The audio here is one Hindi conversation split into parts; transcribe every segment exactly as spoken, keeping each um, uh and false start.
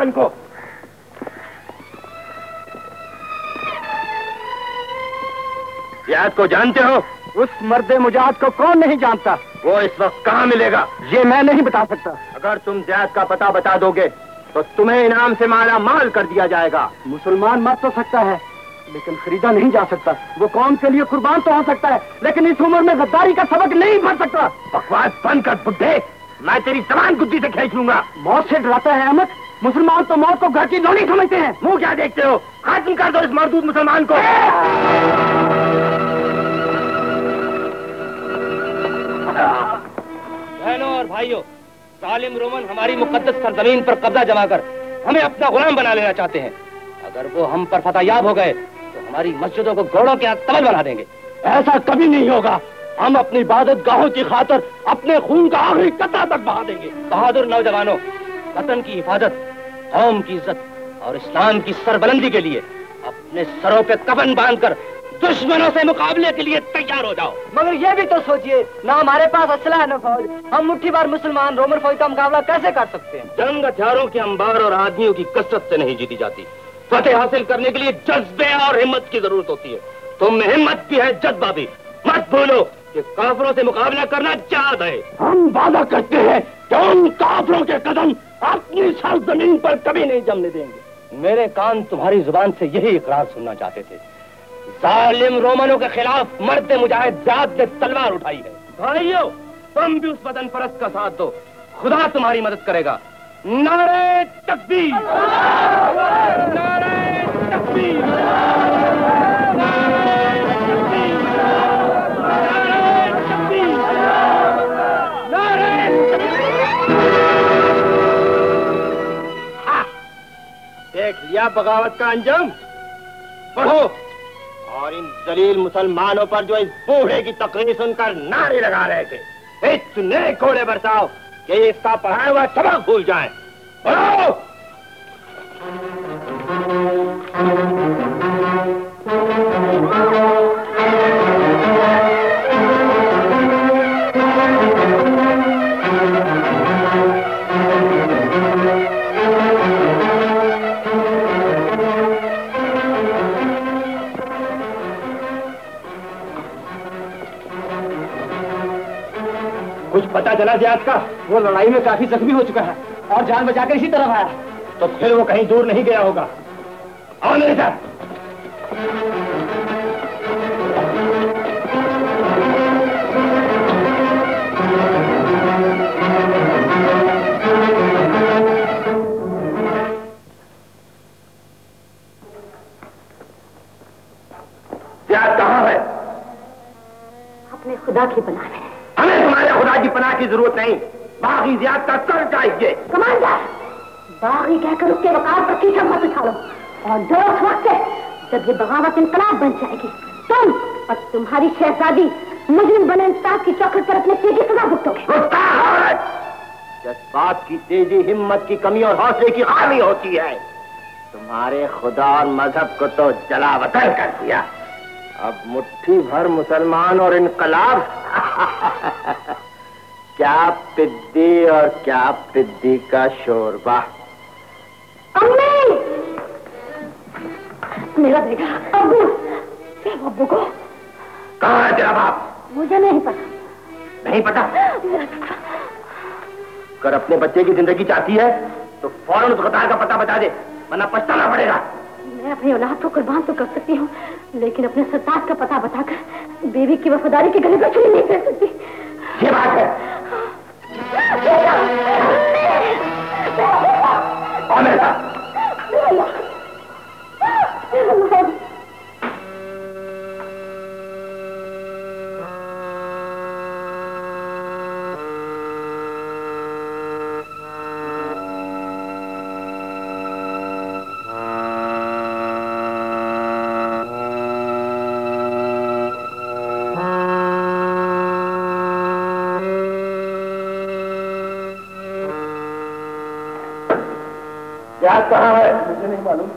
मुसलमान को। जियाद को जानते हो? उस मर्दे मुजाहिद को कौन नहीं जानता? वो इस वक्त कहाँ मिलेगा? ये मैं नहीं बता सकता। अगर तुम जियाद का पता बता दोगे तो तुम्हें इनाम से माला माल कर दिया जाएगा। मुसलमान मर तो सकता है लेकिन खरीदा नहीं जा सकता। वो कौम के लिए कुर्बान तो हो सकता है लेकिन इस उम्र में गद्दारी का सबक नहीं पढ़ सकता। बकवास बंद कर बुड्ढे, मैं तेरी जबान गुद्दी से खींच लूंगा। मौत से डराता है अहमद? मुसलमान तो मौत को घर की लोनी समझते हैं। मुंह क्या देखते हो? खत्म कर दो इस मरदूद मुसलमान को। बहनों और भाइयों, जालिम रोमन हमारी मुकद्दस सरजमीन पर कब्जा जमाकर हमें अपना गुलाम बना लेना चाहते हैं। अगर वो हम पर फतहयाब हो गए तो हमारी मस्जिदों को घोड़ों के तबल बना देंगे। ऐसा कभी नहीं होगा। हम अपनी इबादत गाहों की खातर अपने खून का आखिरी कतरा तक बहा देंगे। बहादुर नौजवानों, वतन की हिफाजत, कौम की इज्जत और इस्लाम की सरबलंदी के लिए अपने सरों पे कफन बांधकर दुश्मनों से मुकाबले के लिए तैयार हो जाओ। मगर ये भी तो सोचिए, ना हमारे पास असला है न फौज। हम मुट्ठी बार मुसलमान रोमन फौज का मुकाबला कैसे कर सकते हैं? जंग हथियारों के अंबार और आदमियों की कसरत से नहीं जीती जाती। फतेह हासिल करने के लिए जज्बे और हिम्मत की जरूरत होती है। तुम में हिम्मत भी है, जज्बा भी। मत भूलो कि काफिरों से मुकाबला करना चाहत है। हम वादा करते हैं कि उन काफिरों के कदम अपनी सरजमीन पर कभी नहीं जमने देंगे। मेरे कान तुम्हारी जुबान से यही इकरार सुनना चाहते थे। जालिम रोमनों के खिलाफ मर्द मुजाहिद जियाद ने तलवार उठाई है। भाइयों, तुम भी उस वतन परस्त का साथ दो, खुदा तुम्हारी मदद करेगा। नारे तकबीर, नारे तकबीर, देख लिया बगावत का अंजाम। पढ़ो और इन जलील मुसलमानों पर जो इस बूढ़े की तकरीर सुनकर नारे लगा रहे थे, इतने कोड़े बरसाओ कि इसका पढ़ाया हुआ सबक भूल जाए। पढ़ो। कुछ पता चला जियाद का? वो लड़ाई में काफी जख्मी हो चुका है और जान बचाकर इसी तरफ आया। तो फिर वो कहीं दूर नहीं गया होगा। आओ मेरे साथ। जियाद कहाँ है? अपने खुदा की पनाह में। हमें तुम्हारे खुदा की पनाह की जरूरत नहीं, बागी जियाद का कर चाहिए। कमांडर, बागी कहकर उसके वकार पर कीचड़ मत उछालो और जो उस वक्त है जब ये बगावत इनकलाब बन जाएगी, तुम और तुम्हारी शहजादी मुजरिम बने इंसाफ की चौखट पर अपने तेजी सजा भुगतोगे। जज्बात की तेजी हिम्मत की कमी और हौसले की खामी होती है। तुम्हारे खुदा और मजहब को तो जलावतन कर दिया, अब मुट्ठी भर मुसलमान और इनकलाब। क्या पिद्दी और क्या पिद्दी का शोरबा। अम्मी, मेरा बेटा अब्बू, अब्बू को कहाँ है तेरा बाप? मुझे नहीं पता। नहीं पता? अगर अपने बच्चे की जिंदगी चाहती है तो फौरन उस गद्दार का पता बता दे, वरना पछताना पड़ेगा। मैं अपनी औलाद को कुर्बान तो कर सकती हूँ लेकिन अपने सरताज का पता बताकर बीवी की वफादारी के गले पर छुरी नहीं फेर सकती। ये बात है। और मेरे साथ जियाद कहाँ है? मुझे नहीं मालूम।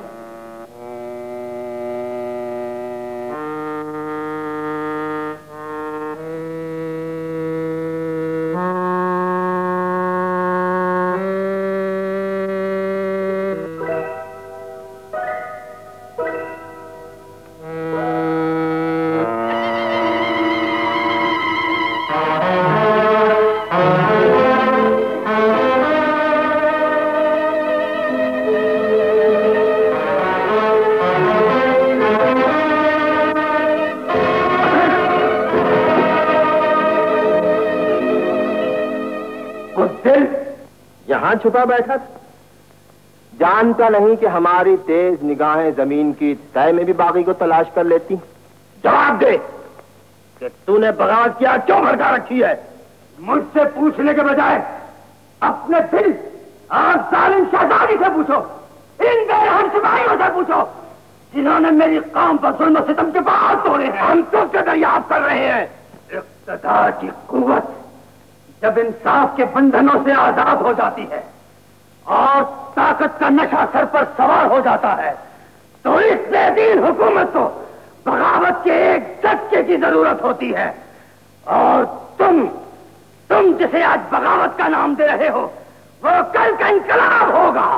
कहां छुपा बैठा था? जानता नहीं कि हमारी तेज निगाहें जमीन की तह में भी बागी को तलाश कर लेती? जवाब दे कि तूने बगावत किया क्यों भड़का रखी है? मुझसे पूछने के बजाय अपने दिल और जालिम शहजादी से पूछो, इन बेरहम सिपाहियों से पूछो जिन्होंने मेरी कौम पर जुल्म सितम के बाहर तोड़े हैं। हम तुझसे दरियाफ्त कर रहे हैं। इक़्तिदार की कुव्वत जब इंसाफ के बंधनों से आजाद हो जाती है और ताकत का नशा सर पर सवार हो जाता है, तो इस बेदीन हुकूमत को बगावत के एक झटके की जरूरत होती है। और तुम तुम जिसे आज बगावत का नाम दे रहे हो, वो कल का इनकलाब होगा।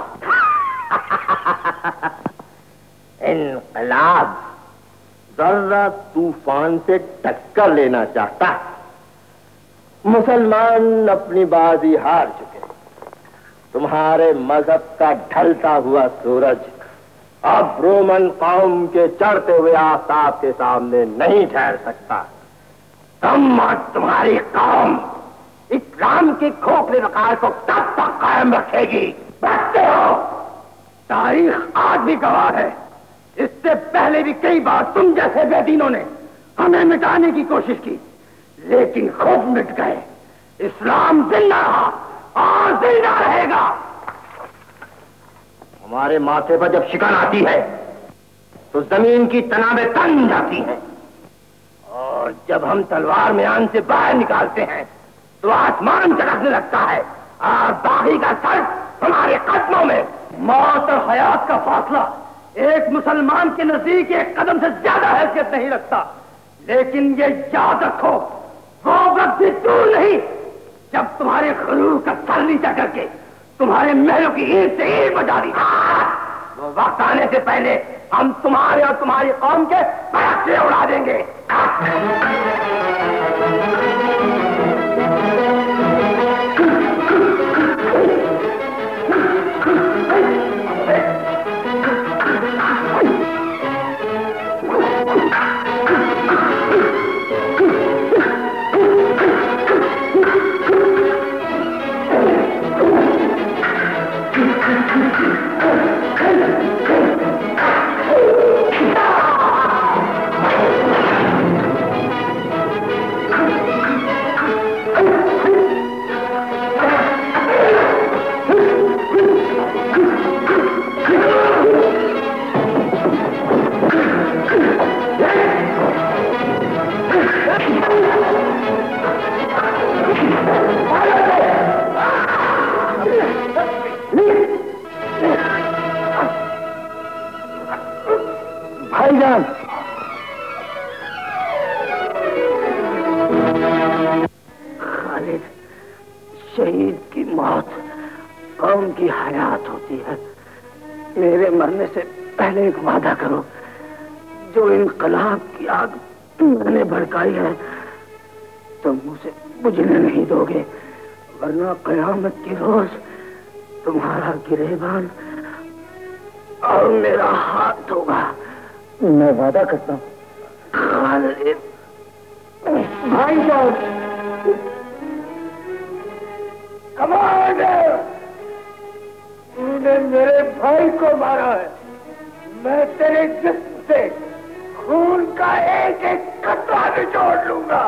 इनकलाब? जरा तूफान से टक्कर लेना चाहता। मुसलमान अपनी बाजी हार चुके। तुम्हारे मजहब का ढलता हुआ सूरज अब रोमन कौम के चढ़ते हुए आफताब के सामने नहीं ठहर सकता। तुम और तुम्हारी कौम इस्लाम की खोखले वकार को कब तक कायम रखेगी? बचते हो। तारीख आज भी गवाह है, इससे पहले भी कई बार तुम जैसे बेदीनों ने हमें मिटाने की कोशिश की, लेकिन खुद मिट गए। इस्लाम जिंदा रहा और जिंदा रहेगा। हमारे माथे पर जब शिकन आती है तो जमीन की तनाबें तन जाती हैं, और जब हम तलवार म्यान से बाहर निकालते हैं तो आसमान चढ़कने लगता है और बागी का सर हमारे कदमों में। मौत और हयात का फासला एक मुसलमान के नजदीक एक कदम से ज्यादा हैसियत नहीं रखता, लेकिन ये याद रखो, वो वक्त भी दूर नहीं जब तुम्हारे खरूर का सर नीचा करके तुम्हारे महलों की ईंट से ईंट बजा दी। वो वक्त आने से पहले हम तुम्हारे और तुम्हारी कौम के पैसे उड़ा देंगे। भाईजान, खालिद, शहीद की मौत कौम की हयात होती है। मेरे मरने से पहले एक वादा करो, जो इनकलाब की आग मैंने भड़काई है तुम उसे बुझने नहीं दोगे, वरना कयामत की रोज तुम्हारा गिरेबान और मेरा हाथ होगा। मैं वादा करता हूँ। खालिद भाईजान, कमांडर, तूने मेरे भाई को मारा है। मैं तेरे जिस्म से खून का एक एक कतरा निचोड़ लूंगा।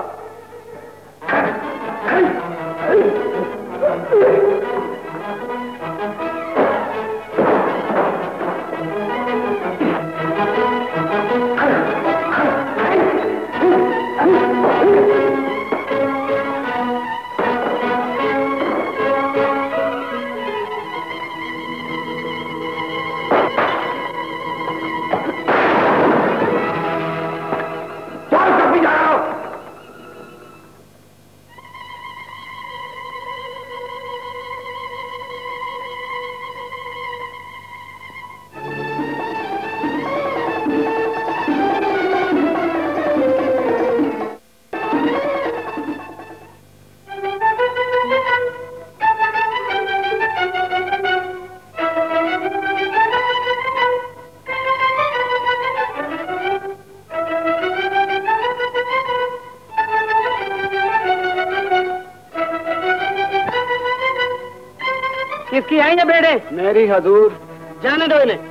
किसकी है ये बेड़े? मेरी हजूर। जाने दो इन्हें।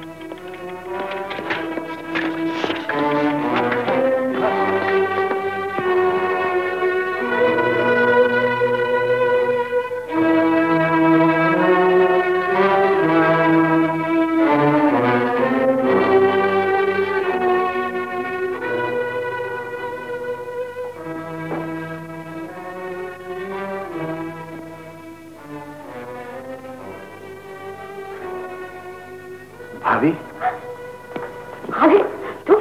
भाभी, भाभी तुम?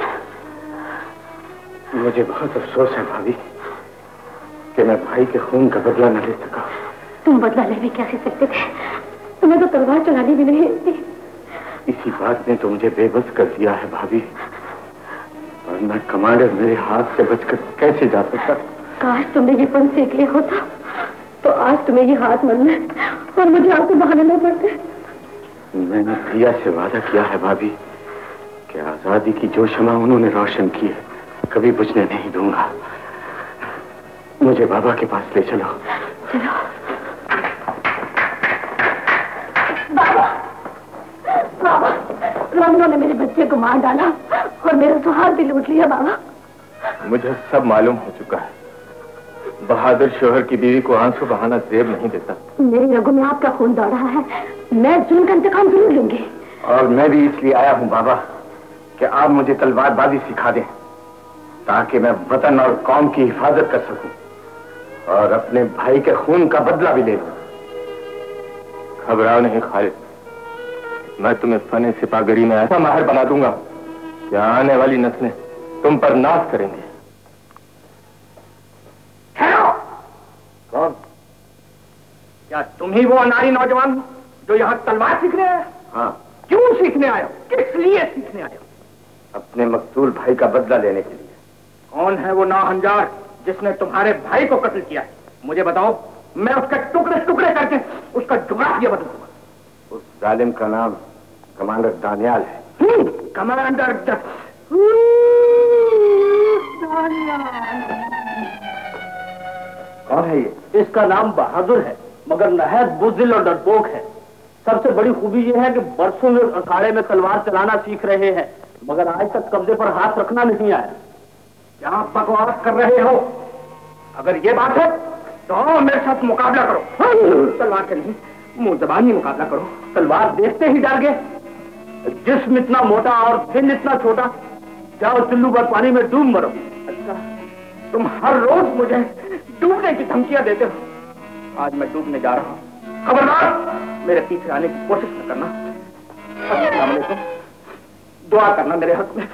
मुझे बहुत अफसोस है भाभी कि मैं भाई के खून का बदला न ले सका। तुम बदला ले भी कैसे सकते थे? तुम्हें तो तलवार चलानी भी नहीं आती। इसी बात ने तो मुझे बेबस कर दिया है भाभी, और मैं कमांडर मेरे हाथ से बचकर कैसे जा सकता। काश तुमने ये पन सीख लिया होता तो आज तुम्हें ये हाथ मलने और मुझे आपको बहाने न पड़ते। मैंने प्रिया से वादा किया है भाभी कि आजादी की जो शमा उन्होंने रोशन की है कभी बुझने नहीं दूंगा। मुझे बाबा के पास ले चलो। चलो। बाबा, बाबा, रोमियो ने मेरे बच्चे को मार डाला और मेरा सुहाग भी लूट लिया। बाबा, मुझे सब मालूम हो चुका है। बहादुर शोहर की बीवी को आंसू बहाना जेब नहीं देता। मेरी रगों में आपका खून दौड़ रहा है, मैं जुल्म का इंतकाम जरूर लूंगी। और मैं भी इसलिए आया हूँ बाबा कि आप मुझे तलवारबाजी सिखा दें ताकि मैं वतन और कौम की हिफाजत कर सकूं और अपने भाई के खून का बदला भी ले लूं। घबराओ नहीं खालिद, मैं तुम्हें फने सिपागरी में ऐसा माहिर बना दूंगा कि आने वाली नस्लें तुम पर नाज करेंगे। कौन? क्या तुम ही वो अनारी नौजवान हो जो यहाँ तलवार सीखने आए? हाँ। क्यों सीखने आए हो? किस लिए सीखने आए हो? अपने मकतूल भाई का बदला लेने के लिए। कौन है वो नाहंजार जिसने तुम्हारे भाई को कत्ल किया है? मुझे बताओ, मैं उसके टुकड़े टुकड़े करके उसका जुगाड़ बदल दूंगा। उस जालिम का नाम कमांडर दानियाल है। कमांडर कौन है ये? इसका नाम बहादुर है, मगर नहायत बुज़दिल और डरपोक है। सबसे बड़ी खूबी यह है कि बरसों में अखाड़े में तलवार चलाना सीख रहे हैं, मगर आज तक कब्जे पर हाथ रखना नहीं आया। क्या बकवास कर रहे हो? अगर ये बात है तो मेरे साथ मुकाबला करो। तलवार से नहीं, मुंह जबानी मुकाबला करो। तलवार देखते ही डर गए? जिस्म इतना मोटा और दिल इतना छोटा, जाओ चुल्लू भर पानी में डूब मरो। अच्छा, तुम हर रोज मुझे डूबने की धमकियां देते हो। आज मैं डूबने जा रहा हूं, खबरदार मेरे पीछे आने की कोशिश न करना। अस्सलाम वालेकुम, दुआ करना मेरे हक में।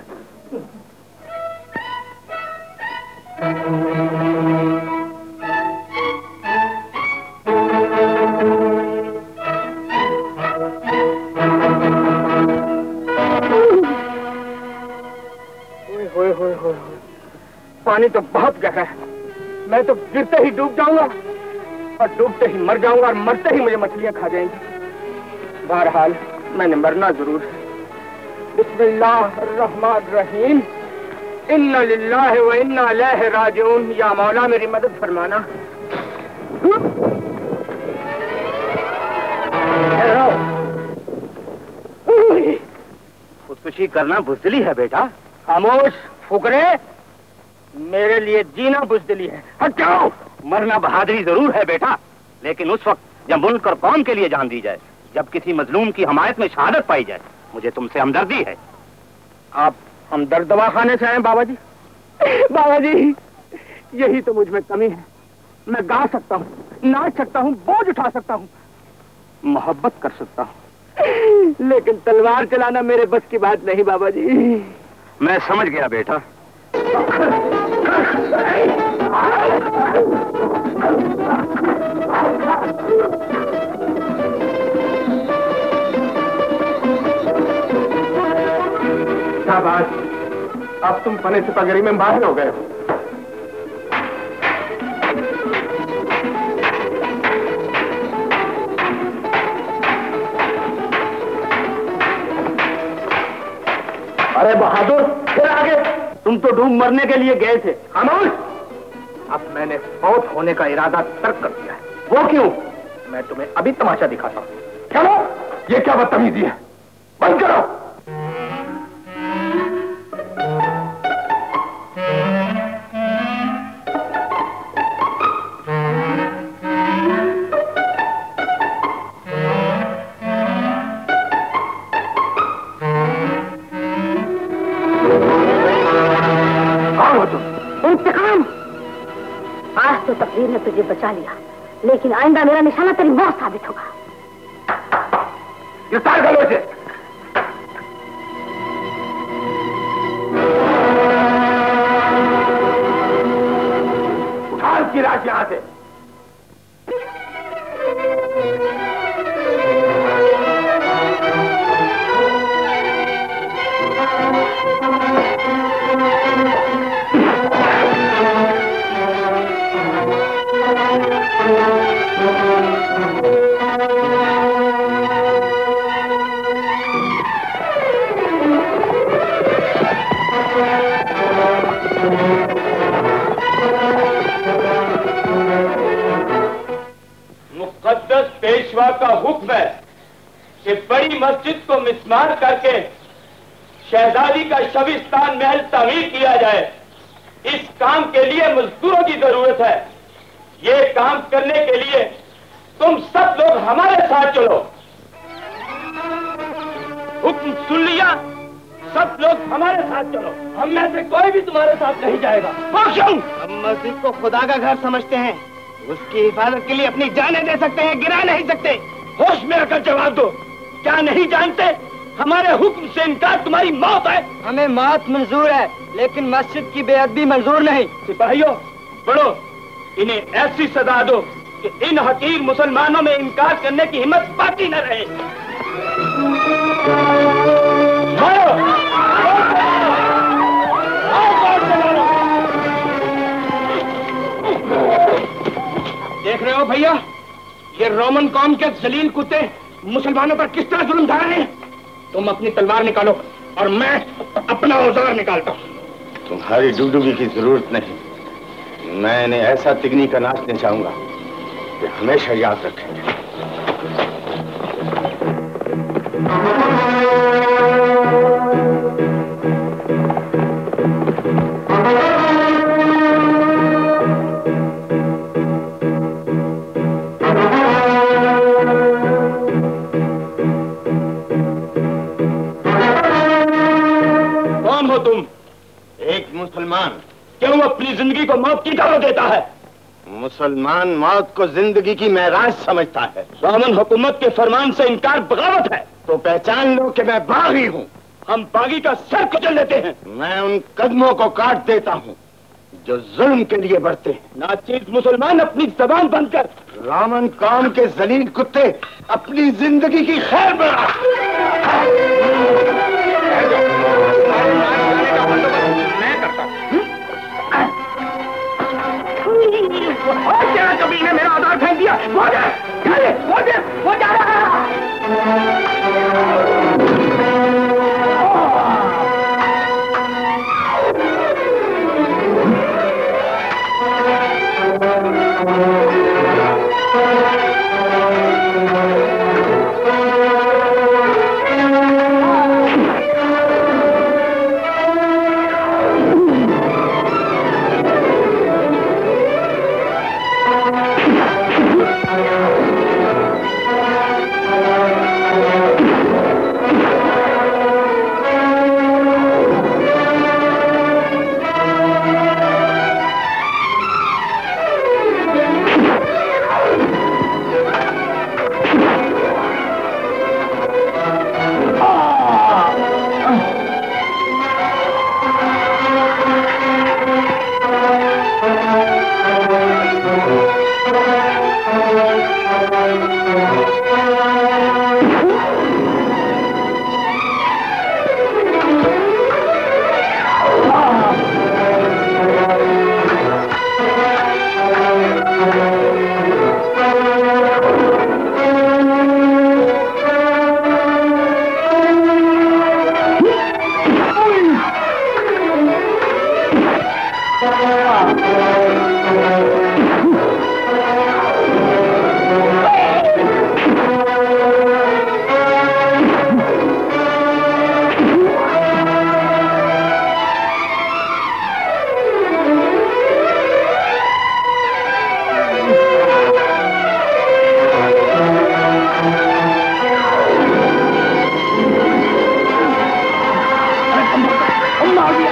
होए होए होए, पानी तो बहुत गहरा है। मैं तो गिरते ही डूब जाऊंगा और डूबते ही मर जाऊंगा और मरते ही मुझे मछलियां खा जाएंगी। बहरहाल मैंने मरना जरूर है। बिस्मिल्लाहिर्रहमानिर्रहीम, इन्ना लिल्लाहि व इन्ना इलैहि राजिऊन। या मौला मेरी मदद फरमाना। खुदकुशी करना बुज़दिली है बेटा। खामोश फुकरे, मेरे लिए जीना बुज़दिली है। हट जाओ। मरना बहादुरी जरूर है बेटा, लेकिन उस वक्त जब मुल्क और कौम के लिए जान दी जाए, जब किसी मजलूम की हमायत में शहादत पाई जाए। मुझे तुमसे हमदर्दी है। आप हमदर्द दवाखाने से आए बाबा जी? बाबा जी, यही तो मुझ में कमी है। मैं गा सकता हूँ, नाच सकता हूँ, बोझ उठा सकता हूँ, मोहब्बत कर सकता हूँ, लेकिन तलवार चलाना मेरे बस की बात नहीं बाबा जी। मैं समझ गया बेटा। शाबाश, अब तुम फने सिपागरी में माहिर हो गए हो। अरे बहादुर, फिर आगे। तुम तो डूब मरने के लिए गए थे। खामोश। अब मैंने फौत होने का इरादा तर्क कर दिया है। वो क्यों? मैं तुम्हें अभी तमाशा दिखाता हूँ। चलो, ये क्या बदतमीजी है? बंद करो। इंतकाम। आज तो तकदीर ने तुझे बचा लिया, लेकिन आइंदा मेरा निशाना तेरी मौत साबित होगा। गिरफ्तार करो इसे। उठा उसकी लाश यहां से। मुक़द्दस पेशवा का हुक्म है कि बड़ी मस्जिद को मिस्मार करके शहजादी का शबिस्तान महल तामीर किया जाए। इस काम के लिए मजदूरों की जरूरत है। ये काम करने के लिए तुम सब लोग हमारे साथ चलो। हुक्म सुन लिया? सब लोग हमारे साथ चलो। हम में से कोई भी तुम्हारे साथ नहीं जाएगा। वो क्यों? हम मस्जिद को खुदा का घर समझते हैं। उसकी हिफाजत के लिए अपनी जानें दे सकते हैं, गिरा नहीं सकते। होश में आकर जवाब दो। क्या नहीं जानते? हमारे हुक्म से इनकार तुम्हारी मौत है। हमें मौत मंजूर है, लेकिन मस्जिद की बेअदबी मंजूर नहीं। सिपाहियों, बढ़ो, इन्हें ऐसी सजा दो कि इन हकीर मुसलमानों में इनकार करने की हिम्मत बाकी न रहे। मारो! देख रहे हो भैया, ये रोमन कौम के जलील कुत्ते मुसलमानों पर किस तरह जुल्म ढा रहे हैं। तुम अपनी तलवार निकालो और मैं अपना औजार निकालता हूं। तुम्हारी डुगडुगी की जरूरत नहीं। मैं इन्हें ऐसा तिगनी का नाचने चाहूंगा कि हमेशा याद रखेंगे। तुम एक मुसलमान क्यों अपनी जिंदगी को मौत की दावत देता है? मुसलमान मौत को जिंदगी की महराज समझता है। रोमन हुकूमत के फरमान से इनकार बगावत है। तो पहचान लो कि मैं बागी हूँ। हम बागी का सर कुचल देते हैं। मैं उन कदमों को काट देता हूँ जो जुल्म के लिए बढ़ते हैं। नाचीज मुसलमान, अपनी जबान बंद कर। रोमन कौम के जलील कुत्ते अपनी जिंदगी की खैर बना। और क्या कभी ने मेरा आधार फेंक दिया। वो जा, वो जा, वो जा रहा आ गया।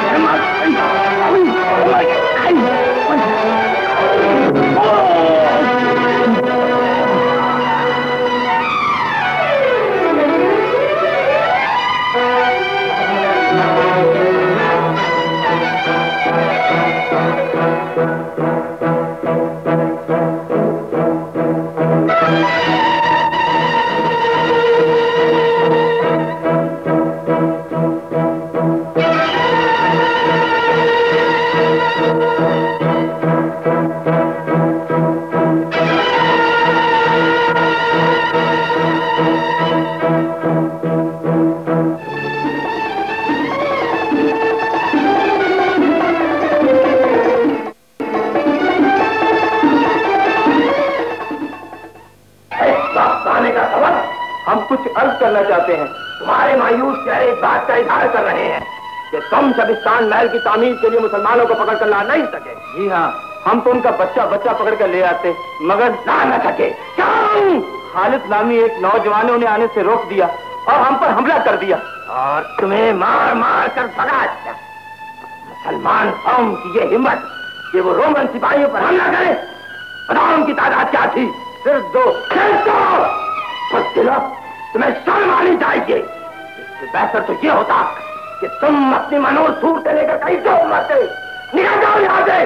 करना चाहते हैं। तुम्हारे मायूस चेहरे इस बात का इजहार कर रहे हैं कि तुम शबिस्तान महल की तामीर के लिए मुसलमानों को पकड़ कर ला नहीं सके। जी हाँ, हम तो उनका बच्चा बच्चा पकड़ कर ले आते मगर ला न सके। क्यों? खालिद नामी एक नौजवानों ने आने से रोक दिया और हम पर हमला कर दिया और तुम्हें मार मार कर भगा दिया। मुसलमान कौम की ये हिम्मत कि वो रोमन सिपाहियों पर हमला करे। बताओ उनकी तादाद क्या थी? सिर्फ दो। सिर्फ दो। तुम्हें शर्म आनी चाहिए। इससे बेहतर तो ये होता कि तुम अपनी मनोर सूरतें लेकर कहीं क्यों मरते। निकल जाओ यहां से।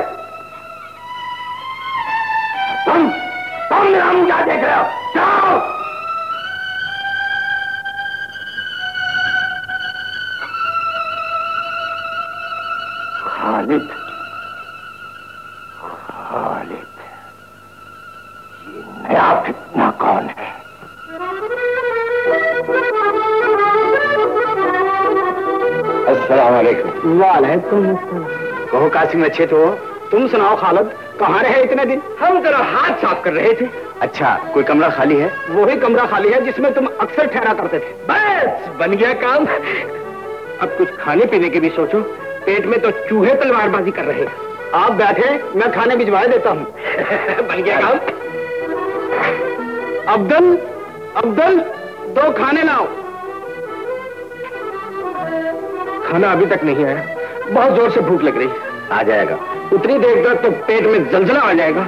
तुम तुम मेरा मुंह क्या देख रहे हो? जाओ। खालिद, खालिद, ये नया फितना कौन है? अस्सलाम वालेकुम। वालेकुम। कहो कासिम, अच्छे तो हो? तुम सुनाओ खालिद, कहाँ रहे इतने दिन? हम जरा हाथ साफ कर रहे थे। अच्छा, कोई कमरा खाली है? वही कमरा खाली है जिसमें तुम अक्सर ठहरा करते थे। बस बन गया काम। अब कुछ खाने पीने की भी सोचो। पेट में तो चूहे तलवारबाजी कर रहे हैं। आप बैठे, मैं खाने भिजवा देता हूँ। बन गया काम। अब्दुल, अब्दुल, दो खाने लाओ। खाना अभी तक नहीं आया। बहुत जोर से भूख लग रही है। आ जाएगा। उतनी देर तक तो पेट में जलजला आ जाएगा।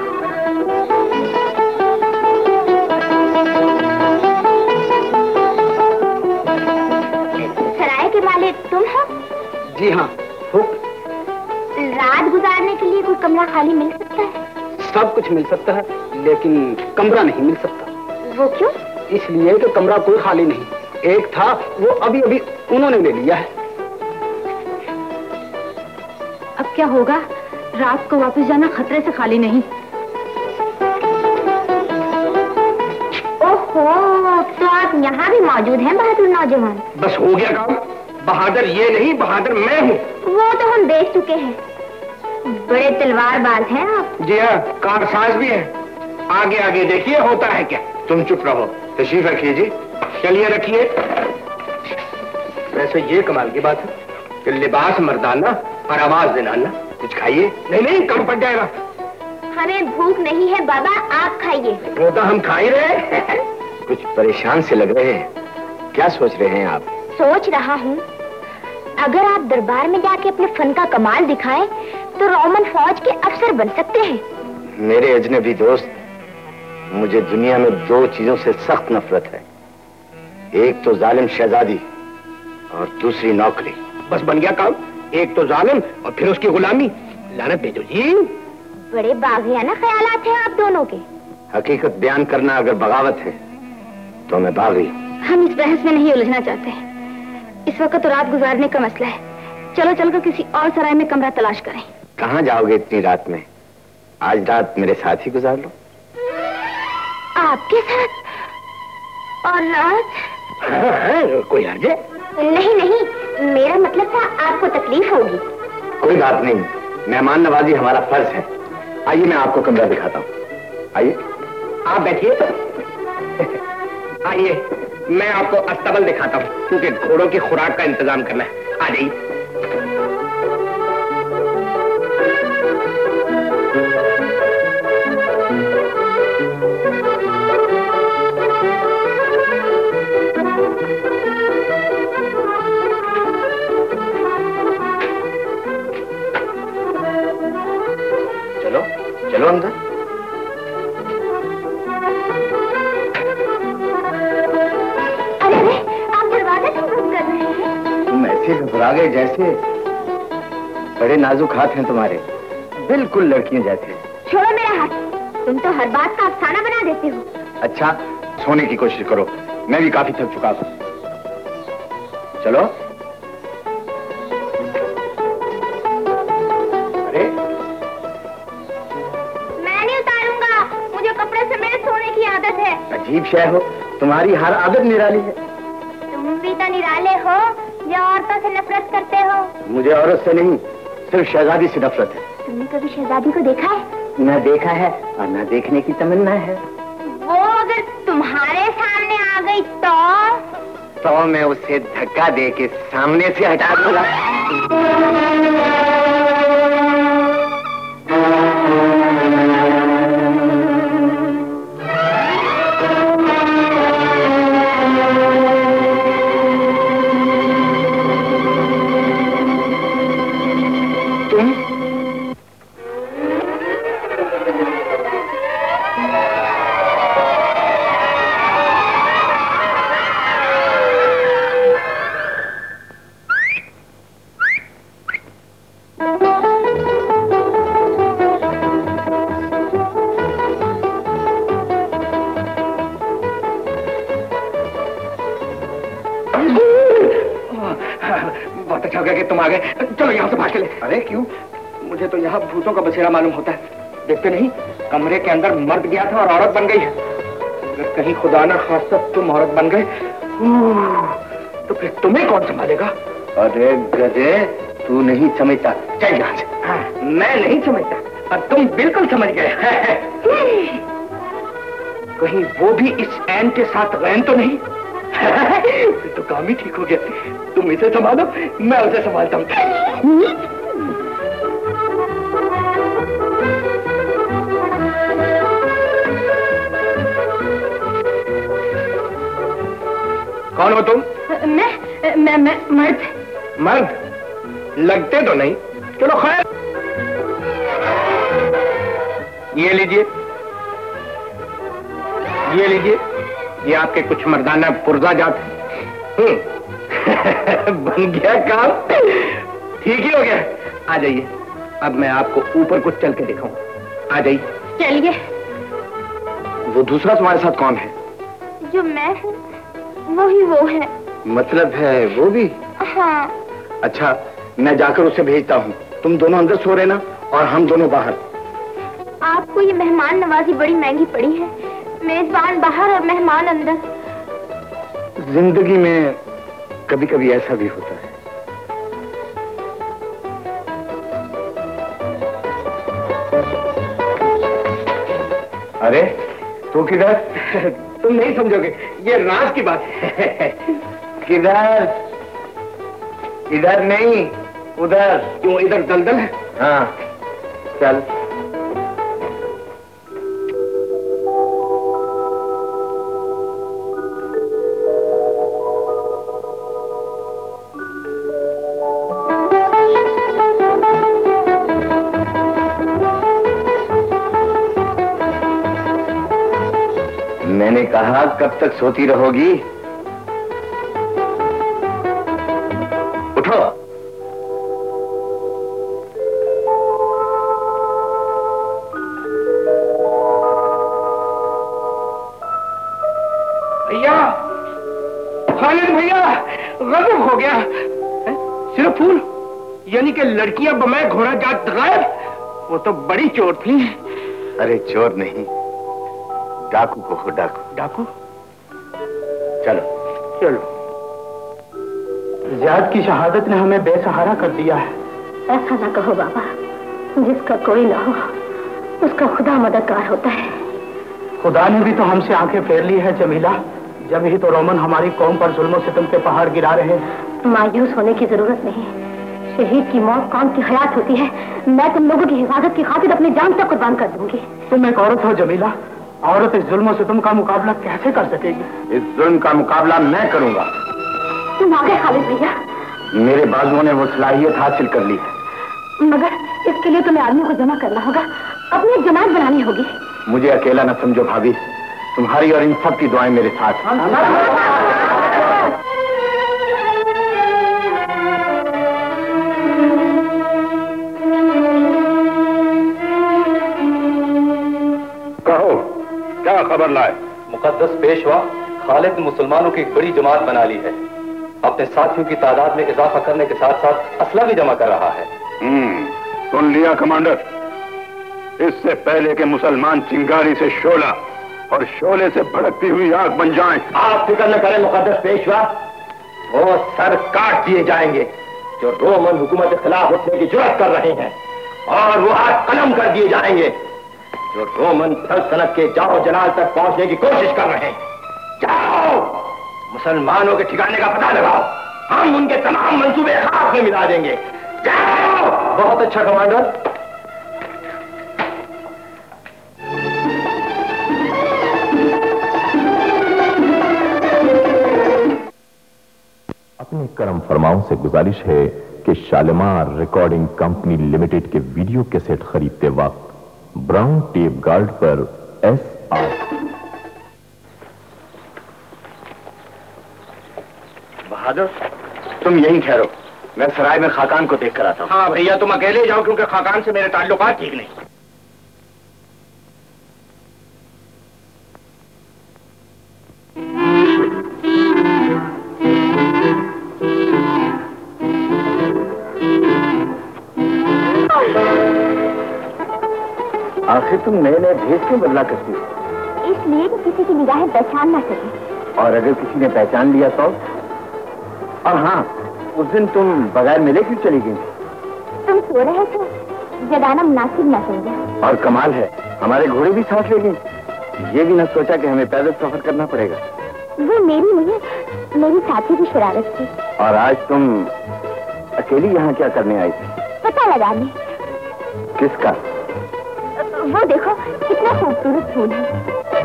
सराय के मालिक तुम हो? जी हाँ। हो? रात गुजारने के लिए कोई कमरा खाली मिल सकता है? सब कुछ मिल सकता है, लेकिन कमरा नहीं मिल सकता। वो क्यों? इसलिए कि कमरा कोई खाली नहीं। एक था, वो अभी अभी उन्होंने ले लिया है। अब क्या होगा? रात को वापस जाना खतरे से खाली नहीं। ओहो, तो आप यहाँ भी मौजूद हैं बहादुर नौजवान। बस हो गया काम। बहादुर ये नहीं, बहादुर मैं हूँ। वो तो हम देख चुके हैं। बड़े तलवारबाज हैं आप। जी हाँ, कारसाज भी है। आगे आगे देखिए होता है क्या। तुम चुप रहो। तशरीफ रखिए जी। चलिए रखिए। वैसे ये कमाल की बात है कि लिबास मर्दाना और आवाज जनाना। कुछ खाइए। नहीं नहीं, कम पड़ जाएगा। हमें भूख नहीं है बाबा, आप खाइए। वो तो हम खा ही रहे। कुछ परेशान से लग रहे हैं। क्या सोच रहे हैं आप? सोच रहा हूँ, अगर आप दरबार में जाके अपने फन का कमाल दिखाएं, तो रोमन फौज के अफसर बन सकते हैं। मेरे अजनबी दोस्त, मुझे दुनिया में दो चीजों से सख्त नफरत है। एक तो जालिम शहजादी और दूसरी नौकरी। बस बन गया काम। एक तो जालिम और फिर उसकी गुलामी। लानत भेजो जी। बड़े बागियाना ख्यालात हैं आप दोनों के। हकीकत बयान करना अगर बगावत है तो मैं बागी। हम इस बहस में नहीं उलझना चाहते। इस वक्त तो रात गुजारने का मसला है। चलो चलकर किसी और सराय में कमरा तलाश करें। कहाँ जाओगे इतनी रात में? आज रात मेरे साथ ही गुजार लो। आपके साथ? और रात? हाँ, कोई हर्ज है? नहीं नहीं, मेरा मतलब था आपको तकलीफ होगी। कोई बात नहीं, मेहमान नवाजी हमारा फर्ज है। आइए मैं आपको कमरा दिखाता हूँ। आइए। आप बैठिए। आइए, मैं आपको अस्तबल दिखाता हूँ, क्योंकि घोड़ों की खुराक का इंतजाम करना है। आ जाइए। चलो अंदर। अरे अरे, आप दरवाजा क्यों बंद कर रहे हैं? तुम ऐसे घबरा गए जैसे, बड़े नाजुक हाथ हैं तुम्हारे, बिल्कुल लड़कियों जैसे। छोड़ो मेरा हाथ, तुम तो हर बात का अफसाना बना देते हो। अच्छा, सोने की कोशिश करो, मैं भी काफी थक चुका हूँ। चलो। अरे मैं नहीं उतारूंगा, मुझे कपड़े समेत सोने की आदत है। अजीब शय हो, तुम्हारी हर आदत निराली है। तुम भी तो निराले हो, जो औरतों से नफरत करते हो। मुझे औरत से नहीं, सिर्फ शहजादी से नफरत है। तुमने कभी शहजादी को देखा है? न देखा है और न देखने की तमन्ना है। वो अगर तुम्हारे सामने आ गई तो? तो मैं उसे धक्का दे के सामने से हटा दूंगा। बहुत अच्छा हो गया कि तुम आ गए। चलो यहाँ से भाग चले। अरे क्यों? मुझे तो यहाँ भूतों का बसेरा मालूम होता है। देखते नहीं, कमरे के अंदर मर्द गया था और औरत बन गई है। अगर कहीं खुदा ना खास्ता तुम औरत बन गए तो फिर तुम्हें कौन संभालेगा? अरे गधे, तू नहीं समझता, चल यहाँ से। हाँ, मैं नहीं समझता और तुम बिल्कुल समझ गए। कहीं वो भी इस ऐन के साथ गैन तो नहीं? फिर तो काम ही ठीक हो गया। तुम इसे संभालो, मैं उसे संभालता हूँ। कौन हो तुम? मैं मैं मैं मर्द। मर्द? लगते तो नहीं। चलो खैर, ये लीजिए, ये लीजिए, ये आपके कुछ मर्दाना पुर्जा जात। बन गया काम, ठीक ही हो गया। आ जाइए, अब मैं आपको ऊपर कुछ चल के दिखाऊं। आ जाइए। चलिए। वो दूसरा तुम्हारे साथ कौन है? जो मैं हूँ वही वो है। मतलब है वो भी? हाँ। अच्छा, मैं जाकर उसे भेजता हूँ। तुम दोनों अंदर सो रहना और हम दोनों बाहर। आपको ये मेहमान नवाजी बड़ी महंगी पड़ी है। मेजबान बाहर और मेहमान अंदर। जिंदगी में कभी कभी ऐसा भी होता है। अरे तू किधर? तुम नहीं समझोगे, ये राज की बात है। किधर? इधर नहीं, उधर। क्यों, इधर दलदल है? हाँ, चल। मैंने कहा कब तक सोती रहोगी? उठो। भैया, खालिद भैया, गजब हो गया। सिर्फ फूल, यानी कि लड़कियां बमै घोड़ा जात गायब। वो तो बड़ी चोर थी। अरे चोर नहीं, डाकू को हो, डाकू। डाकू? चलो चलो। ज़ियाद की शहादत ने हमें बेसहारा कर दिया है। ऐसा ना कहो बाबा, जिसका कोई ना हो उसका खुदा मददगार होता है। खुदा ने भी तो हमसे आंखें फेर ली है जमीला, जब ही तो रोमन हमारी कौम पर जुल्म सितम के पहाड़ गिरा रहे हैं। मायूस होने की जरूरत नहीं, शहीद की मौत कौम की हयात होती है। मैं तुम लोगों की हिफाजत की खातिर अपनी जान तक कुर्बान कर दूंगी। तुम एक औरत हो जमीला, औरत इस जुल्म सितम का मुकाबला कैसे कर सकेगी? इस जुल्म का मुकाबला मैं करूंगा। तुम आ गए खालिद भैया। मेरे बाजुओं ने वो सलाहियत हासिल कर ली है। मगर इसके लिए तुम्हें आदमी को जमा करना होगा। अपनी एक जमात बनानी होगी। मुझे अकेला न समझो भाभी, तुम्हारी और इन सब की दुआएं मेरे साथ हैं। कहो क्या खबर लाए? मुकद्दस पेशवा खालिद मुसलमानों की एक बड़ी जमात बना ली है। अपने साथियों की तादाद में इजाफा करने के साथ साथ असला भी जमा कर रहा है। हम्म, सुन लिया कमांडर। इससे पहले कि मुसलमान चिंगारी से शोला और शोले से भड़कती हुई आग बन जाएं। आप फिक्र न करें मुकद्दस पेशवा, वो सर काट दिए जाएंगे जो रोमन हुकूमत के खिलाफ उठने की जुर्रत कर रहे हैं, और वो हाथ कलम कर दिए जाएंगे जो रोमन सल्तनत के जाओ जलाल तक पहुंचने की कोशिश कर रहे हैं। जाओ, मुसलमानों के ठिकाने का पता लगाओ, हम उनके तमाम मंसूबे हाथ में मिला देंगे। जाओ। बहुत अच्छा कमांडर। अपने करम फरमाओं से गुजारिश है कि शालीमार रिकॉर्डिंग कंपनी लिमिटेड के वीडियो कैसेट खरीदते वक्त ब्राउन टेप गार्ड पर एस आर। बहादुर, तुम यहीं ठहरो, मैं सराय में खाकान को देख कर आता हूँ। हाँ भैया, तुम अकेले जाओ क्योंकि खाकान से मेरे ताल्लुकात ठीक नहीं। आखिर तुम नए नए भेष क्यों बदला करती हो? इसलिए कि किसी की निगाहें पहचान ना सके। और अगर किसी ने पहचान लिया तो? और हाँ, उस दिन तुम बगैर मिले क्यों चली गई? तुम सो रहे थे, जगाना मुनासिब ना समझा। और कमाल है, हमारे घोड़े भी साथ ले गई। ये भी न सोचा कि हमें पैदल सफर करना पड़ेगा। वो मेरी नहीं, मेरी साथी की शरारत थी। और आज तुम अकेली यहाँ क्या करने आई थी? पता लगाने। किसका? वो देखो कितना खूबसूरत फूल है।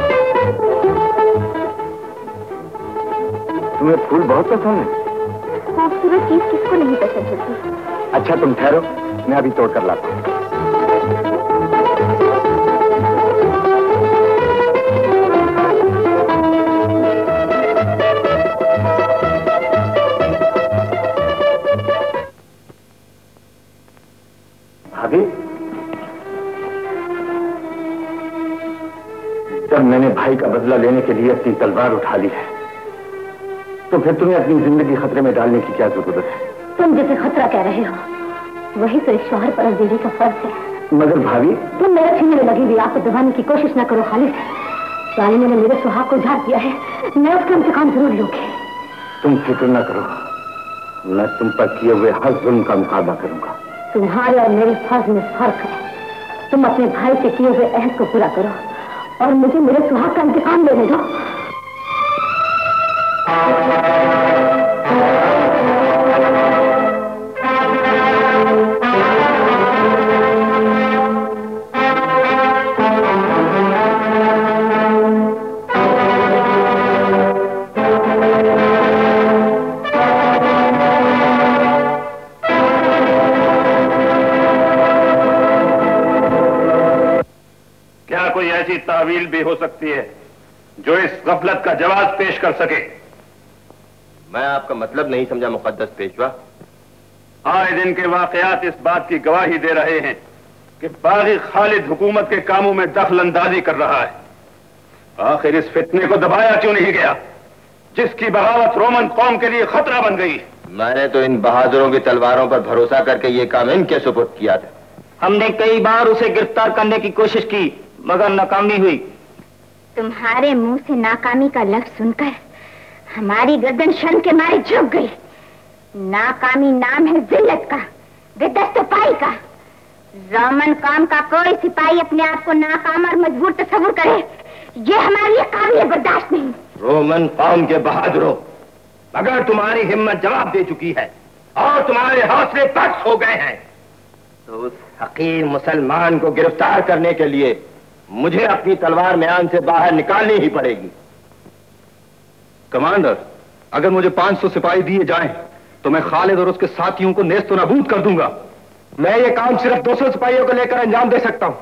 तुम्हें फूल बहुत पसंद है? खूबसूरत चीज किसको नहीं पसंद होती। अच्छा तुम ठहरो, मैं अभी तोड़ कर लाता हूँ। भाभी, जब मैंने भाई का बदला लेने के लिए अपनी तलवार उठा ली है, तो फिर तुम्हें अपनी जिंदगी खतरे में डालने की क्या जरूरत है? तुम जिसे खतरा कह रहे हो, वही तो इस शौहर पर अजीजी का फर्ज है। मगर भाभी, तुम मेरे छीनने में लगी हुई आग को दबाने की कोशिश न करो खालिद। जालिम ने मेरे सुहाग को उजाड़ दिया है, मैं उसका इंतकाम जरूर लूंगी। तुम फिक्र न करो, मैं तुम पर किए हुए हर जुल्म का मुकाबला करूंगा। तुम्हारे और मेरे फर्ज में फर्क है। तुम अपने भाई से किए हुए अहद को पूरा करो और मुझे मेरे सुहाग का इंतकाम लेने दो। कोई ऐसी तावील भी हो सकती है जो इस गफलत का जवाब पेश कर सके? मैं आपका मतलब नहीं समझा मुकद्दस पेशवा। आए दिन के वाकयात इस बात की गवाही दे रहे हैं कि बागी खालिद हुकूमत के कामों में दखल अंदाजी कर रहा है। आखिर इस फितने को दबाया क्यों नहीं गया जिसकी बगावत रोमन कौम के लिए खतरा बन गई? मैंने तो इन बहादुरों की तलवारों पर भरोसा करके ये काम इनके सुपुर्द किया था। हमने कई बार उसे गिरफ्तार करने की कोशिश की मगर नाकामी हुई। तुम्हारे मुंह से नाकामी का लफ्ज सुनकर हमारी गर्दन शर्म के मारे झुक गई। नाकामी नाम है जिल्लत का, बेदस्तपाई का। रोमन कौम का कोई सिपाही अपने आप को नाकाम और मजबूर तस्वुर करे, ये हमारे लिए काबिल बर्दाश्त नहीं। रोमन कौम के बहादुरों, अगर तुम्हारी हिम्मत जवाब दे चुकी है और तुम्हारे हौसले पस्त हो गए हैं तो उस हकीर मुसलमान को गिरफ्तार करने के लिए मुझे अपनी तलवार म्यान से बाहर निकालनी ही पड़ेगी। कमांडर, अगर मुझे पांच सौ सिपाही दिए जाएं, तो मैं खालिद और उसके साथियों को नेस्त नाबूद कर दूंगा। मैं ये काम सिर्फ दो सौ सिपाहियों को लेकर अंजाम दे सकता हूं।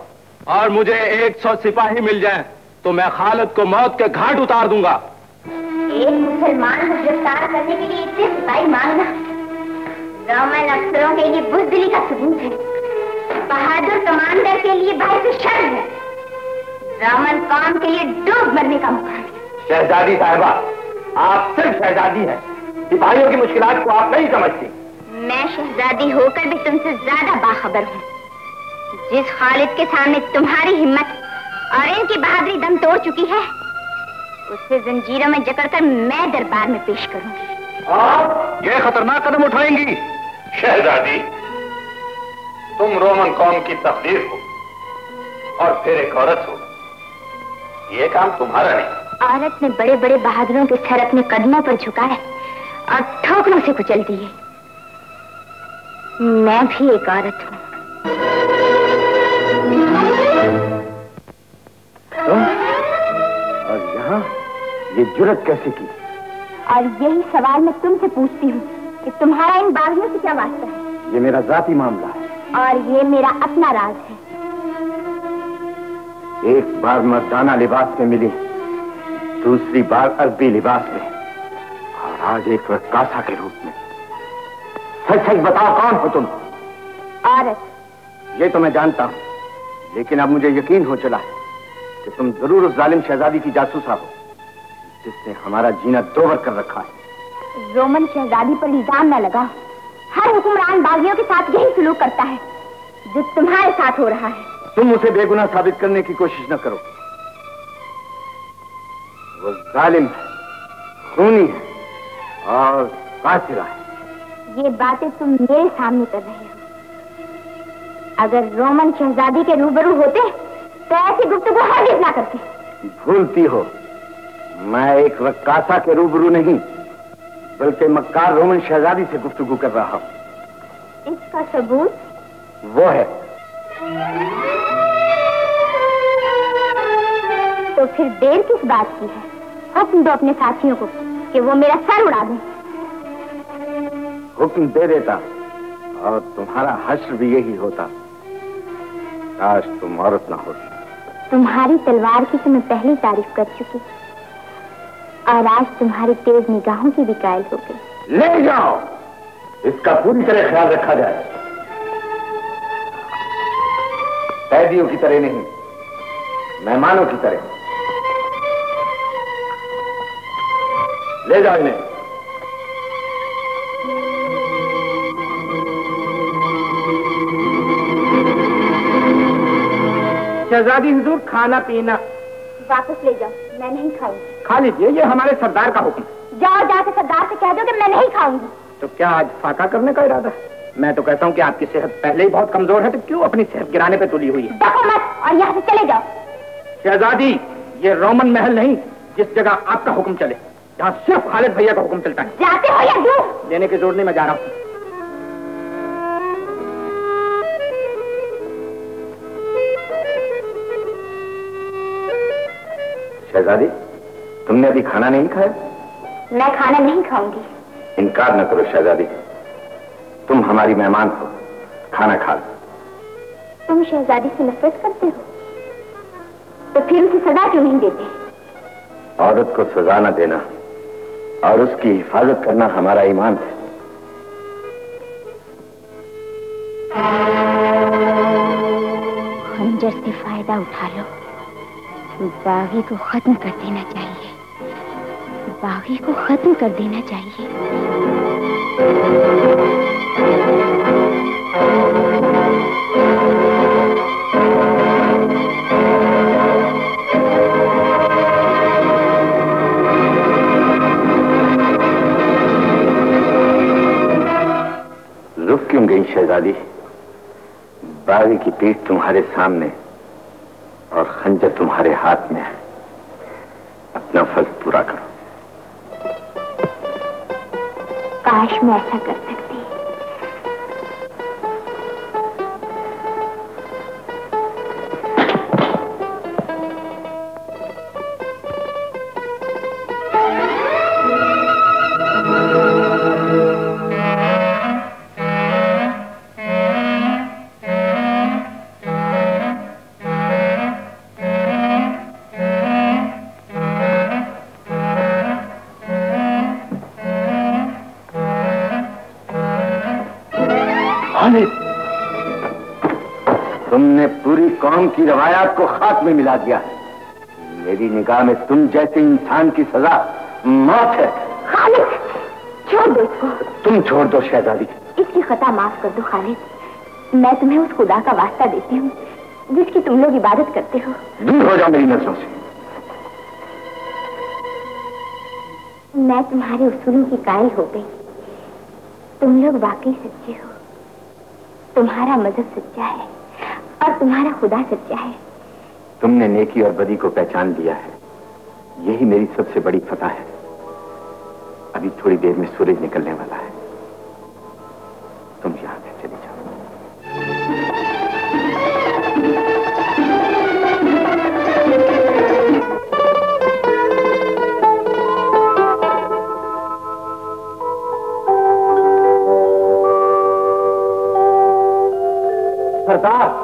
और मुझे एक सौ सिपाही मिल जाए तो मैं खालिद को मौत के घाट उतार दूंगा। एक मुसलमान को गिरफ्तार करने के लिए इतने सिपाही मांगना रोमन अफसरों के लिए बुज़दिली का सबूत है। बहादुर कमांडर के लिए भाई से शर्म है, रोमन कौम के लिए डूब मरने का मुकाम है। शहजादी साहिबा, आप सिर्फ शहजादी हैं, सिपाहियों की मुश्किलात को आप नहीं समझती। मैं शहजादी होकर भी तुमसे ज्यादा बाखबर हूँ। जिस खालिद के सामने तुम्हारी हिम्मत और इनकी बहादुरी दम तोड़ चुकी है, उसे जंजीरों में जकड़कर मैं दरबार में पेश करूंगी। आप ये खतरनाक कदम उठाएंगी? शहजादी, तुम रोमन कौम की तकदीर हो और फिर एक औरत हो, ये काम तुम्हारा नहीं। औरत ने बड़े बड़े बहादुरों के सर अपने कदमों पर झुकाए और ठोकरों से कुचल दिए। मैं भी एक औरत हूँ। और यहाँ ये जुर्रत कैसे की? और यही सवाल मैं तुमसे पूछती हूँ कि तुम्हारा इन बागियों से क्या वास्ता है? ये मेरा जाती मामला है और ये मेरा अपना राज है। एक बार मर्दाना लिबास में मिली, दूसरी बार अरबी लिबास में, और आज एक रक्कासा के रूप में। सच सच बताओ, कौन हो तुम? औरत। ये तो मैं जानता हूँ, लेकिन अब मुझे यकीन हो चला है कि तुम जरूर उस जालिम शहजादी की जासूसा हो जिसने हमारा जीना दोवर कर रखा है। रोमन शहजादी पर इल्जाम न लगा। हर हुक्मरान बागियों के साथ यही सलूक करता है जो तुम्हारे साथ हो रहा है। तुम उसे बेगुनाह साबित करने की कोशिश न करो। वो जालिम है, खूनी है और कातिल है। ये बातें तुम मेरे सामने कर रहे हो। अगर रोमन शहजादी के रूबरू होते तो ऐसी गुफ्तगू हरगिज़ ना करते। भूलती हो, मैं एक रक्कासा के रूबरू नहीं बल्कि मक्कार रोमन शहजादी से गुफ्तगू कर रहा हूँ। इसका सबूत वो है। तो फिर देर किस बात की है? हुक्म दो अपने साथियों को कि वो मेरा सर उड़ा दें। हुक्म दे देता और तुम्हारा हश्र भी यही होता। काश तुम औरत ना होती। तुम्हारी तलवार की तो मैं पहली तारीफ कर चुकी और आज तुम्हारी तेज निगाहों की भी कायल हो गई। ले जाओ, इसका पूरी तरह ख्याल रखा जाए। कैदियों की तरह नहीं, मेहमानों की तरह। ले जाओ इन्हें। शहजादी हुजूर, खाना पीना वापस ले जाओ, मैं नहीं खाऊंगी। खा लीजिए, ये हमारे सरदार का हुक्म। जाओ जाके सरदार से कह दो कि मैं नहीं खाऊंगी। तो क्या आज फाका करने का इरादा है? मैं तो कहता हूँ कि आपकी सेहत पहले ही बहुत कमजोर है, तो क्यों अपनी सेहत गिराने पे तुली हुई है? दखो मत और यहाँ से चले जाओ। शहजादी, ये रोमन महल नहीं जिस जगह आपका हुक्म चले, जहाँ सिर्फ खालिद भैया का हुक्म चलता है। जाते हो या दूर? लेने की जोड़ नहीं, मैं जा रहा हूँ। शहजादी, तुमने अभी खाना नहीं खाया? मैं खाना नहीं खाऊंगी। इनकार न करो शहजादी, तुम हमारी मेहमान हो, खाना खा लो। तुम शहजादी से नफरत करते हो तो फिर उसे सजा क्यों नहीं देते? औरत को सजा न देना और उसकी हिफाजत करना हमारा ईमान है। खंजर से फायदा उठा लो। बागी को खत्म कर देना चाहिए, बागी को खत्म कर देना चाहिए। रुक क्यों गई शहजादी? बागी की पीठ तुम्हारे सामने और खंजर तुम्हारे हाथ में है। अपना फर्ज पूरा करो। काश मैं ऐसा कर सकती। तुमने पूरी कौम की रवायात को खाक में मिला दिया है। मेरी निगाह में तुम जैसे इंसान की सजा मौत है। खालिद, छोड़ दो इसको। तुम छोड़ दो शहजादी। इसकी खता माफ कर दो खालिद। मैं तुम्हें उस खुदा का वास्ता देती हूँ जिसकी तुम लोग इबादत करते हो। दूर हो जाओ मेरी नजरों से। मैं तुम्हारे उसूलों की कायल हो गई। तुम लोग वाकई सच्चे हो। तुम्हारा मजहब सच्चा है और तुम्हारा खुदा सच्चा है। तुमने नेकी और बदी को पहचान लिया है, यही मेरी सबसे बड़ी फतह है। अभी थोड़ी देर में सूरज निकलने वाला है, तुम यहां से चली जाओ। सरदार,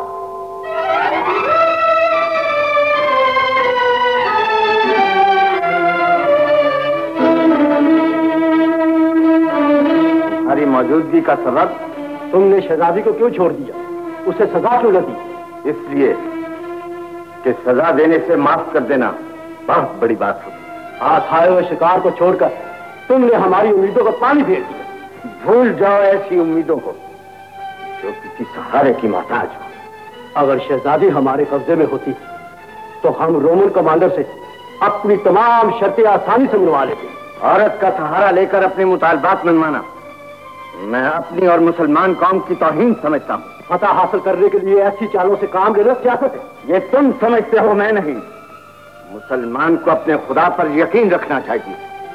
हमारी मौजूदगी का सबब तुमने शहजादी को क्यों छोड़ दिया? उसे सजा क्यों न दी? इसलिए कि सजा देने से माफ कर देना बहुत बड़ी बात होगी। हाथ आए हुए शिकार को छोड़कर तुमने हमारी उम्मीदों को पानी फेर दिया। भूल जाओ ऐसी उम्मीदों को जो किसी सहारे की मोहताज हो। अगर शहजादी हमारे कब्जे में होती तो हम रोमन कमांडर से अपनी तमाम शर्तें आसानी से मनवा लेते। औरत का सहारा लेकर अपने मुतालबात मनवाना मैं अपनी और मुसलमान कौम की तौहीन समझता हूँ। फतह हासिल करने के लिए ऐसी चालों से काम लेना सियासत है। ये तुम समझते हो, मैं नहीं। मुसलमान को अपने खुदा पर यकीन रखना चाहिए।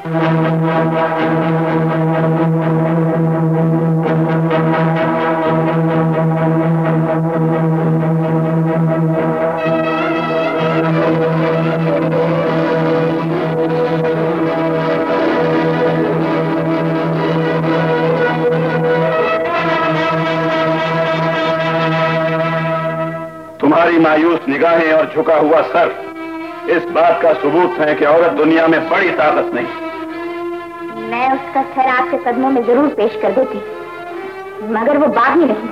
तुम्हारी मायूस निगाहें और झुका हुआ सर इस बात का सबूत है कि औरत दुनिया में बड़ी ताकत नहीं। मैं उसका सर आपके कदमों में जरूर पेश कर देती, मगर वो बागी नहीं।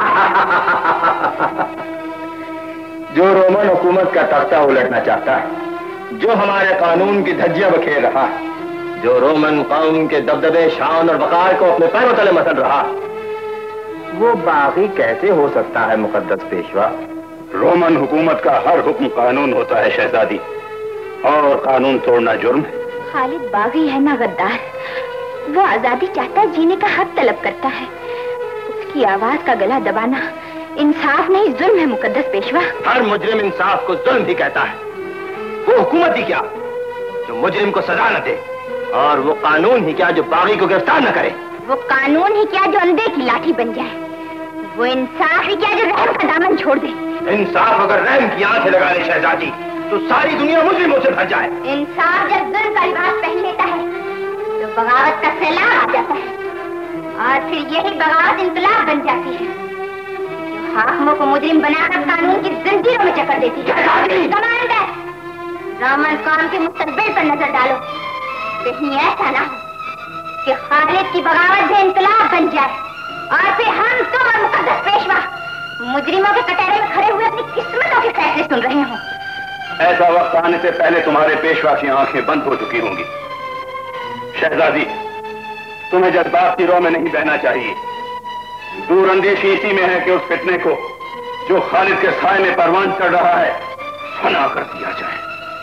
जो रोमन हुकूमत का तख्ता उलटना चाहता है, जो हमारे कानून की धज्जियां बखेर रहा है, जो रोमन कौम के दबदबे, शान और वकार को अपने पैरों तले मसल रहा, वो बागी कैसे हो सकता है मुकद्दस पेशवा? रोमन हुकूमत का हर हुक्म कानून होता है शहजादी, और कानून तोड़ना जुर्म है। खालिद बागी है ना गद्दार। वो आजादी चाहता है, जीने का हक तलब करता है। उसकी आवाज का गला दबाना इंसाफ नहीं जुर्म है मुकद्दस पेशवा। हर मुजरिम इंसाफ को जुर्म भी कहता है। वो हुकूमत ही क्या जो मुजरिम को सजा न दे, और वो कानून ही क्या जो बागी को गिरफ्तार न करे। वो कानून ही क्या जो अंधे की लाठी बन जाए। वो इंसाफ ही क्या जो रहम का दामन छोड़ दे। इंसाफ अगर रहम की आंखें लगा ले शहजादी, तो सारी दुनिया मुजरिमों से भर जाए। इंसाफ जब जुर्म का लिबास पहन लेता है तो बगावत का सैलाब आ जाता है, और फिर यही बगावत इंकलाब बन जाती है जो हाकिमों को मुजरिम बनाकर कानून की जंजीरों में जकड़ देती है। कमांडर, रोमन कौम के मुस्तकबिल पर नजर डालो, कहीं ऐसा ना हो कि खालिद की बगावत भी इंकलाब बन जाए और फिर हम तुम और मुकद्दस पेशवा मुजरिमों के कटहरे में खड़े हुए अपनी किस्मतों के फैसले सुन रहे हों। ऐसा वक्त आने से पहले तुम्हारे पेशवा की आंखें बंद हो चुकी होंगी। शहजादी, तुम्हें जज्बात की रो में नहीं बहना चाहिए। दूर अंदेशी इसी में है कि उस फितने को जो खालिद के साए में परवान चढ़ रहा है फना कर दिया जाए।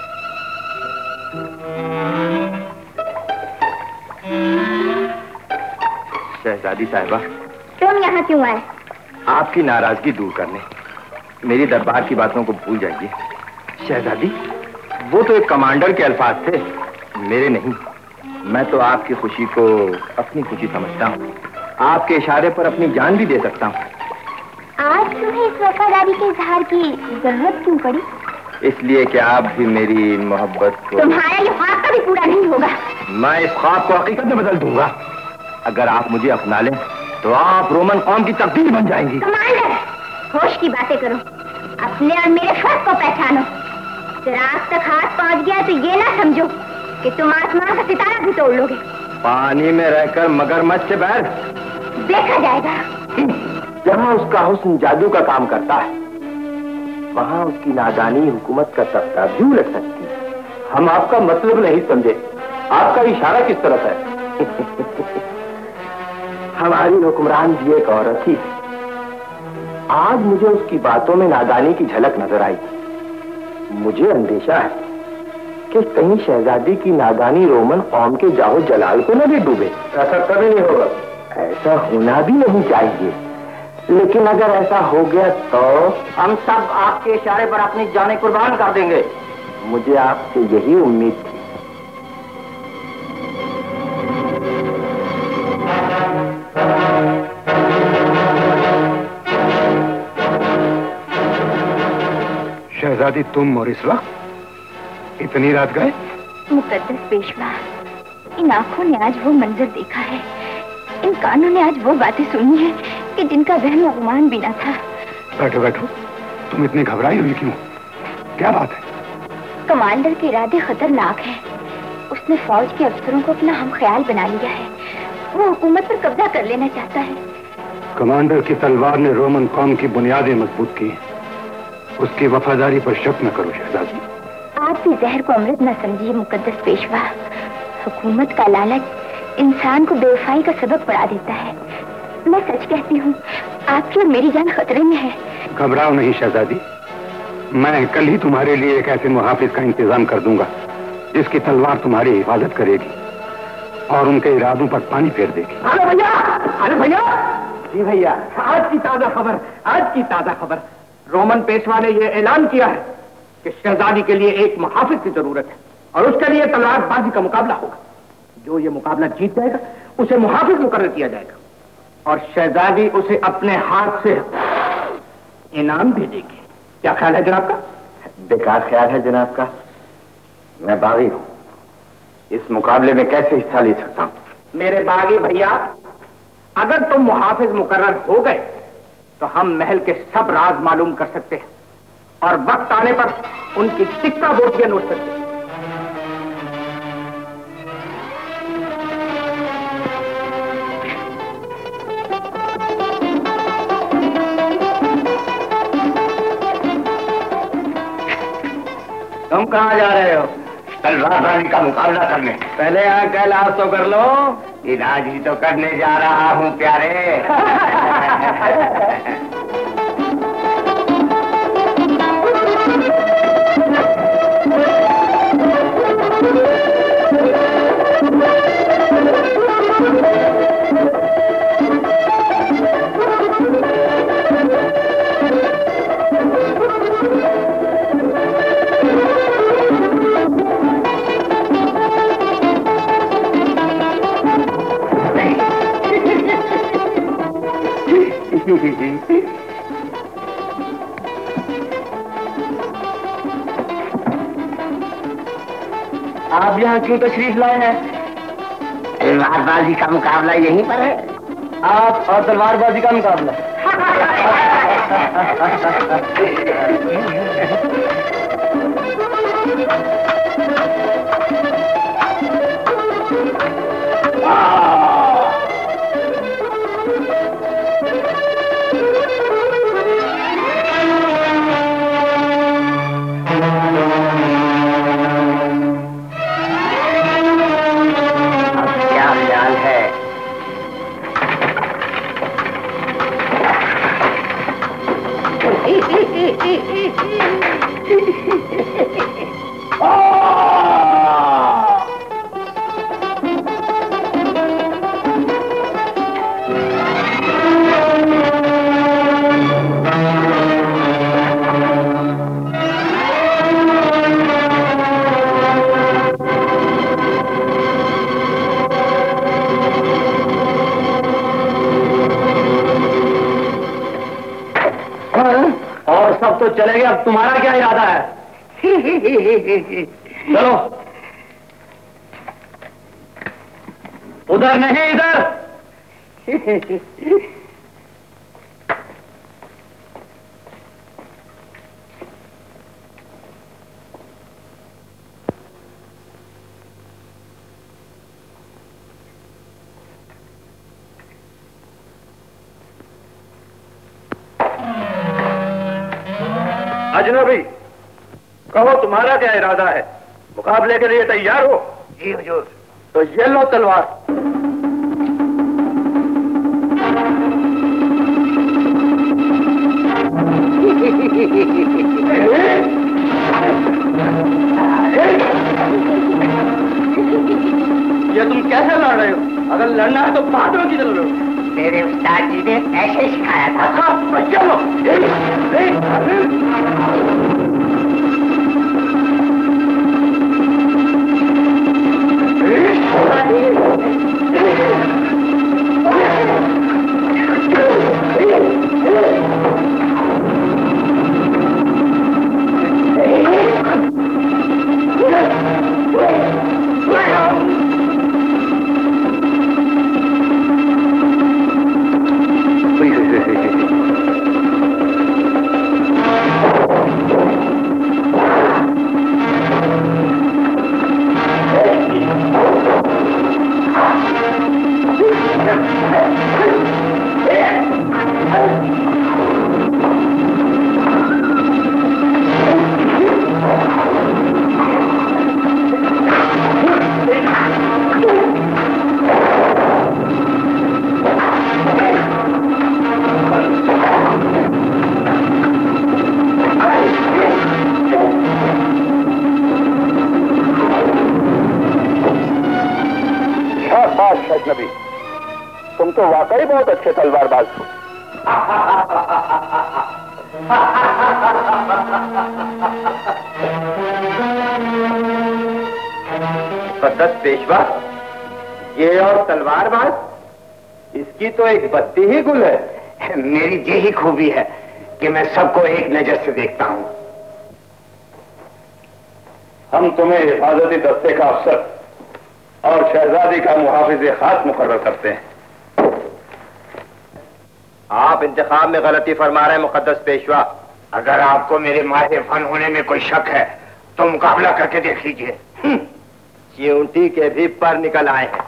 शहजादी साहिबा, तुम यहाँ क्यों आए? आपकी नाराजगी दूर करने। मेरी दरबार की बातों को भूल जाइए। शहजादी, वो तो एक कमांडर के अल्फाज थे, मेरे नहीं। मैं तो आपकी खुशी को अपनी खुशी समझता हूँ। आपके इशारे पर अपनी जान भी दे सकता हूँ। आज तुम्हें इस वफादारी के इजहार की जरूरत क्यों पड़ी? इसलिए कि आप भी मेरी मोहब्बत को। तुम्हारा ये ख्वाब कभी पूरा नहीं होगा। मैं इस ख्वाब को हकीकत में बदल दूंगा। अगर आप मुझे अपना लें तो आप रोमन कौम की तकदीर बन जाएंगी। कमांडर, होश की बातें करो, अपने और मेरे फर्क को पहचानो। चिराग तक हाथ पहुंच गया तो ये ना समझो कि तुम आसमान का सितारा भी तोड़ लोगे। पानी में रहकर मगरमच्छ से बैर देखा जाएगा। जहाँ उसका हुस्न जादू का काम करता है, वहां उसकी नादानी हुकूमत का तख्ता भी उलट सकती है। हम आपका मतलब नहीं समझे, आपका इशारा किस तरफ है? हमारी हुक्मरान भी एक औरत ही है। आज मुझे उसकी बातों में नादानी की झलक नजर आई। मुझे अंदेशा है कि कहीं शहजादी की नादानी रोमन कौम के जाहो जलाल को न ले डूबे। ऐसा कभी नहीं होगा। ऐसा होना भी नहीं चाहिए, लेकिन अगर ऐसा हो गया तो हम सब आपके इशारे पर अपनी जानें कुर्बान कर देंगे। मुझे आपसे यही उम्मीद थी। शहजादी, तुम और इस वक्त इतनी रात गए? मुकद्दस पेशवा, इन आंखों ने आज वो मंजर देखा है, इन कानों ने आज वो बातें सुनी है कि जिनका वहम गुमान भी न था। बैठो बैठो, तुम इतनी घबराई हुई क्यों? क्या बात है? कमांडर के इरादे खतरनाक है। उसने फौज के अफसरों को अपना हम ख्याल बना लिया है। वो हुकूमत पर कब्जा कर लेना चाहता है। कमांडर की तलवार ने रोमन कौम की बुनियादें मजबूत की। उसकी वफादारी पर शक न करो शहजादी। आप भी जहर को अमृत न समझिए मुकद्दस पेशवा। हुकूमत का लालच इंसान को बेवफाई का सबक पढ़ा देता है। मैं सच कहती हूँ, आपकी और मेरी जान खतरे में है। घबराओ नहीं शहजादी, मैं कल ही तुम्हारे लिए एक ऐसे मुहाफिज का इंतजाम कर दूंगा जिसकी तलवार तुम्हारी हिफाजत करेगी और उनके इरादों पर पानी फेर देगी। अरे भैया, अरे भैया, जी भैया, आज की ताजा खबर, आज की ताजा खबर। रोमन पेशवा ने यह ऐलान किया है कि शहजादी के लिए एक मुहाफिज की जरूरत है और उसके लिए तलवारबाजी का मुकाबला होगा। जो ये मुकाबला जीत जाएगा उसे मुहाफिज मुकर्रर किया जाएगा और शहजादी उसे अपने हाथ से इनाम भी देगी। क्या ख्याल है जनाब का? बेकार ख्याल है जनाब का। मैं बागी हूं, इस मुकाबले में कैसे हिस्सा ले सकता हूं? मेरे बागी भैया, अगर तुम मुहाफिज मुकर्रर हो गए तो हम महल के सब राज मालूम कर सकते हैं और वक्त आने पर उनकी टिक्का बोटियां नोट सकते हैं। तुम कहां जा रहे हो? तलवारबाजी का मुकाबला करने। पहले यहाँ कैलाश तो कर लो। इलाज ही तो करने जा रहा हूँ प्यारे। आप यहाँ क्यों तशरीफ लाए हैं? तलवारबाजी का मुकाबला यहीं पर है। आप और तलवारबाजी का मुकाबला? तो चले गए, अब तुम्हारा क्या इरादा है? चलो। उधर नहीं, इधर। अजनबी, कहो तुम्हारा क्या इरादा है? मुकाबले के लिए तैयार हो? जी हुजूर। तो ये लो तलवार। ये तुम कैसे लड़ रहे हो? अगर लड़ना है तो बहादुरों की तरह लड़ो। मेरे उस्ताद जी ने ऐसे सिखाया था। चलो। अजनबी, तुम तो वाकई बहुत अच्छे तलवारबाज हो। मुकद्दस पेशवा, ये और तलवारबाज, इसकी तो एक बत्ती ही गुल है। मेरी यही खूबी है कि मैं सबको एक नजर से देखता हूं। हम तुम्हें हिफाजती दस्ते का अफसर और शहजादी का मुहाफिज खास मुकर्रर करते हैं। आप इंतखाब में गलती फरमा रहे हैं मुकद्दस पेशवा। अगर आपको मेरे माहिर फन होने में कोई शक है तो मुकाबला करके देख लीजिए। चींटी के भी पर निकल आए हैं।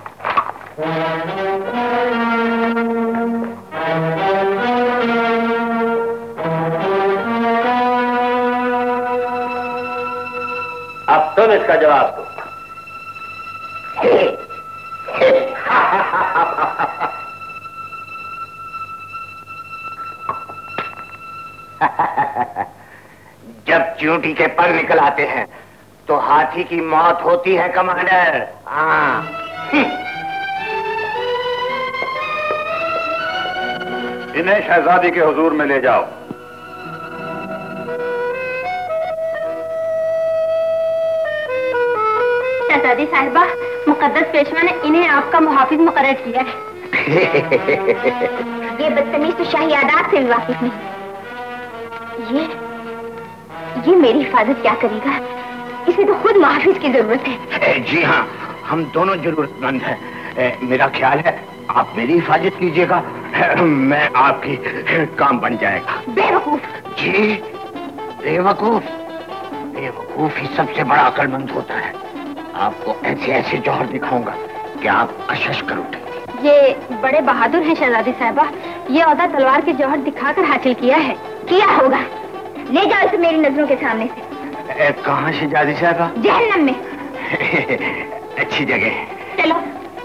अब तुम इसका जवाब दो। जब चींटी के पर निकल आते हैं तो हाथी की मौत होती है कमांडर। हाँ। इन्हें शहजादी के हुजूर में ले जाओ। शहजादी साहिबा, मुकद्दस पेशवा ने इन्हें आपका मुहाफिज मुकर्रर किया है। ये बदतमीज तो शाही आदात से भी वाकिफ नहीं। ये ये मेरी हिफाजत क्या करेगा? इसे तो खुद मुहाफिज की जरूरत है। जी हाँ, हम दोनों जरूरतमंद हैं। मेरा ख्याल है आप मेरी हिफाजत कीजिएगा, मैं आपकी काम बन जाएगा। बेवकूफ। जी, बेवकूफ बेवकूफ ही सबसे बड़ा अक्लमंद होता है। आपको ऐसे ऐसे जौहर दिखाऊंगा कि आप कशिश कर उठेंगे। ये बड़े बहादुर हैं शहजादी साहिबा। ये औदा तलवार के जौहर दिखाकर हासिल किया है। किया होगा। ले जाओ इसे मेरी नजरों के सामने से। कहाँ शहजादी साहिबा? जहन्नम में। अच्छी जगह। चलो।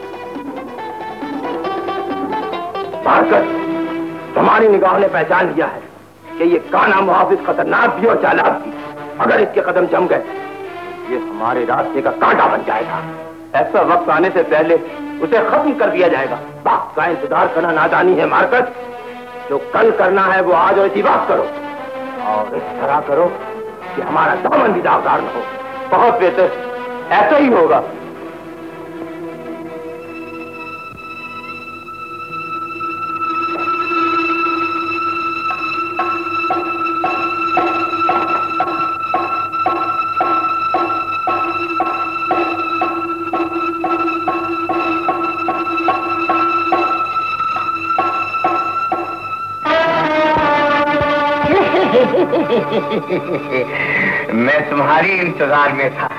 बारकत, तुम्हारी निगाह ने पहचान लिया है कि ये काना मुहाफिज खतरनाक भी और चालाक भी। अगर इसके कदम जम गए, ये हमारे रास्ते का कांटा बन जाएगा। ऐसा वक्त आने से पहले उसे खत्म कर दिया जाएगा। वक्त का इंतजार करना नादानी है मारकत। जो कल करना है वो आज और इसी वक्त करो, और इस तरह करो कि हमारा दामन भी दागदार न हो। बहुत बेहतर, ऐसा ही होगा। मैं तुम्हारी इंतजार में था।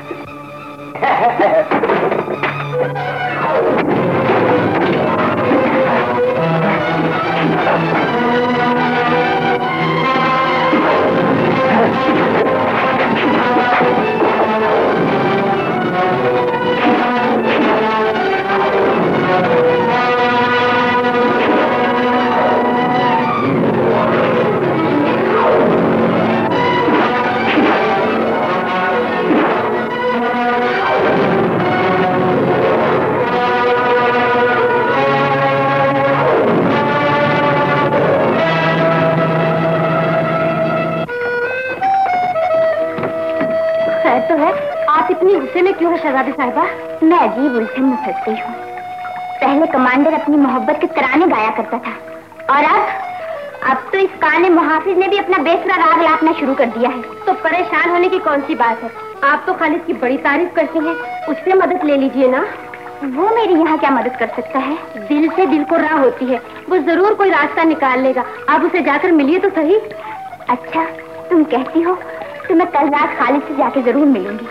क्यों है शहजादी साहिबा? मैं अजीब उलझन में फंसती हूँ। पहले कमांडर अपनी मोहब्बत के तराने गाया करता था और अब अब तो इस काने मुहाफिज ने भी अपना बेसरा राग लापना शुरू कर दिया है। तो परेशान होने की कौन सी बात है? आप तो खालिद की बड़ी तारीफ करती हैं, उससे मदद ले लीजिए ना। वो मेरी यहाँ क्या मदद कर सकता है? दिल से दिल को राह होती है, वो जरूर कोई रास्ता निकाल लेगा। आप उसे जाकर मिलिए तो सही। अच्छा तुम कहती हो तो मैं कल रात खालिद से जाके जरूर मिलूंगी।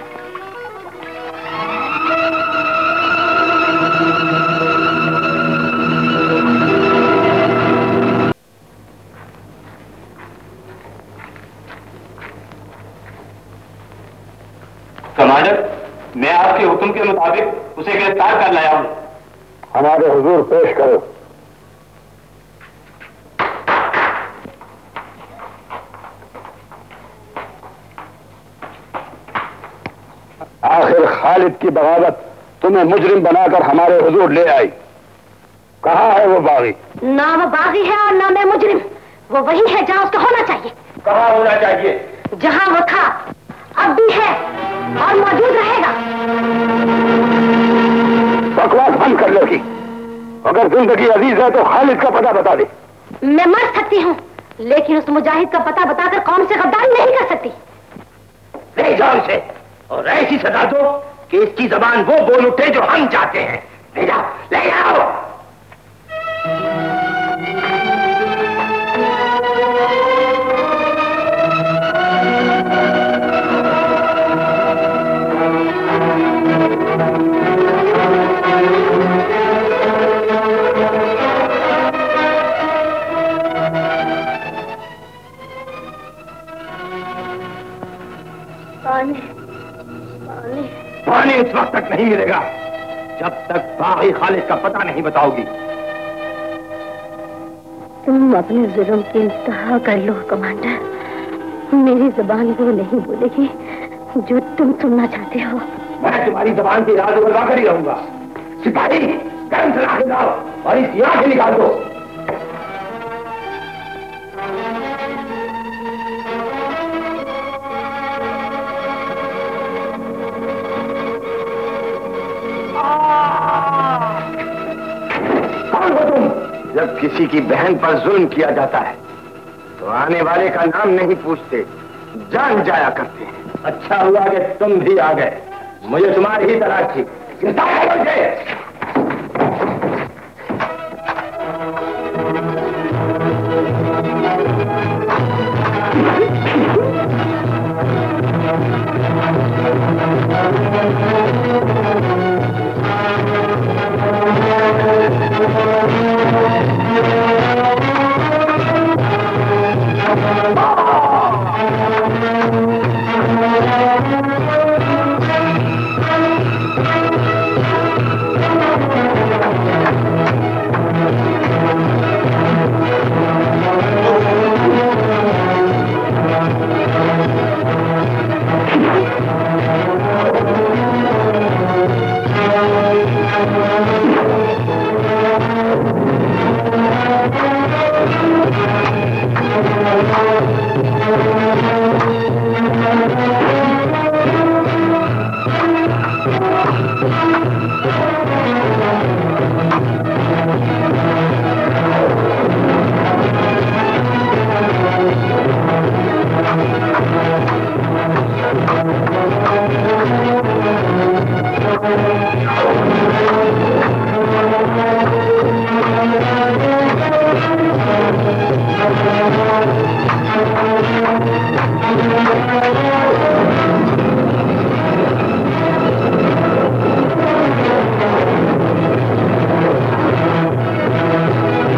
कमांडर, मैं आपके हुक्म के मुताबिक उसे गिरफ्तार कर लाया हूँ। हमारे हुजूर पेश करो। आखिर खालिद की बगावत तुम्हें मुजरिम बनाकर हमारे हुजूर ले आई। कहाँ है वो बागी? ना वो बागी है और ना मैं मुजरिम। वो वही है जहाँ उसका होना चाहिए। कहाँ होना चाहिए? जहाँ वो था, अब भी है और मौजूद रहेगा। बकवास बंद कर लो की। अगर जिंदगी अजीज है तो खालिद का पता बता दे। मैं मर सकती हूँ लेकिन उस मुजाहिद का पता बताकर कौम से गद्दारी नहीं कर सकती। ले जाओ इसे और ऐसी सजा दो कि इसकी जबान वो बोल उठे जो हम चाहते हैं। ले जाओ, ले जाओ। पानी, पानी, पानी इस वक्त तक नहीं मिलेगा जब तक बागी खालिद का पता नहीं बताओगी। तुम अपने जुल्म की इंतहा कर लो कमांडर। मेरी जबान वो नहीं बोलेगी जो तुम सुनना चाहते हो। मैं तुम्हारी जबान की राज उगलवा कर ही रहूंगा। सिपाही गन चला के जाओ और इस यहाँ से निकाल दो। कौन हो तुम? जब किसी की बहन पर जुल्म किया जाता है तो आने वाले का नाम नहीं पूछते, जान जाया करते हैं। अच्छा हुआ कि तुम भी आ गए, मुझे तुम्हारी ही तलाश थी।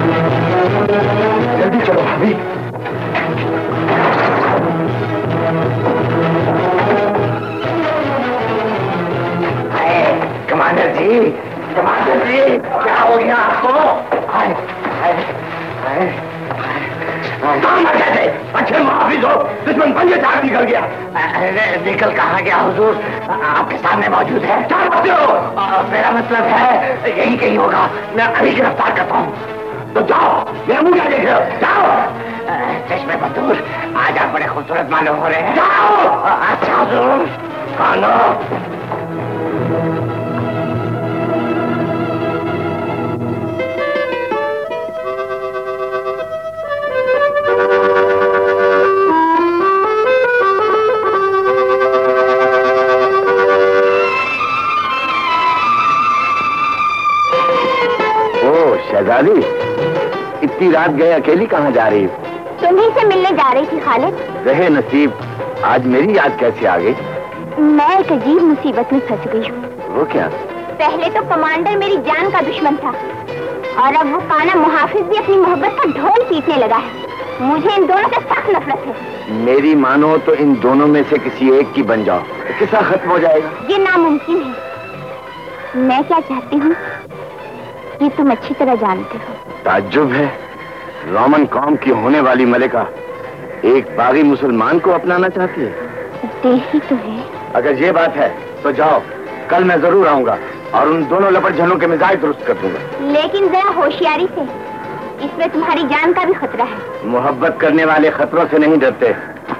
जल्दी चलो भाभी। कहाँ मर गए थे? अच्छे मुहाफिज हो, दुश्मन पंजे चाक निकल गया। निकल कहाँ गया हुजूर? आपके सामने मौजूद है। क्या बात हो? मेरा मतलब है यही कहीं होगा, मैं अभी गिरफ्तार करता हूँ। तो जाओ, मेरा मुंह क्या देख रहे हो? जाओ। चश्मे बदूर, आज आप बड़े खूबसूरत मालूम हो रहे हैं। जाओ। अच्छा हुजूर। कानो। शहजादी, इतनी रात गए अकेली कहाँ जा रही हो? तुम्हीं से मिलने जा रही थी खालिद। रहे नसीब, आज मेरी याद कैसे आ गई? मैं एक अजीब मुसीबत में फंस गई हूँ। वो क्या? पहले तो कमांडर मेरी जान का दुश्मन था और अब वो काना मुहाफिज भी अपनी मोहब्बत का ढोल पीटने लगा है। मुझे इन दोनों से सख्त नफरत है। मेरी मानो तो इन दोनों में से किसी एक की बन जाओ, किस्सा खत्म हो जाएगा। ये नामुमकिन है। मैं क्या चाहती हूँ ये तुम अच्छी तरह जानते हो। ताज्जुब है, रोमन कौम की होने वाली मलिका एक बागी मुसलमान को अपनाना चाहती है। देखी तो है। अगर ये बात है तो जाओ, कल मैं जरूर आऊंगा और उन दोनों लपटझनों के मिजाज दुरुस्त कर दूंगा। लेकिन जरा होशियारी से, इसमें तुम्हारी जान का भी खतरा है। मोहब्बत करने वाले खतरों से नहीं डरते।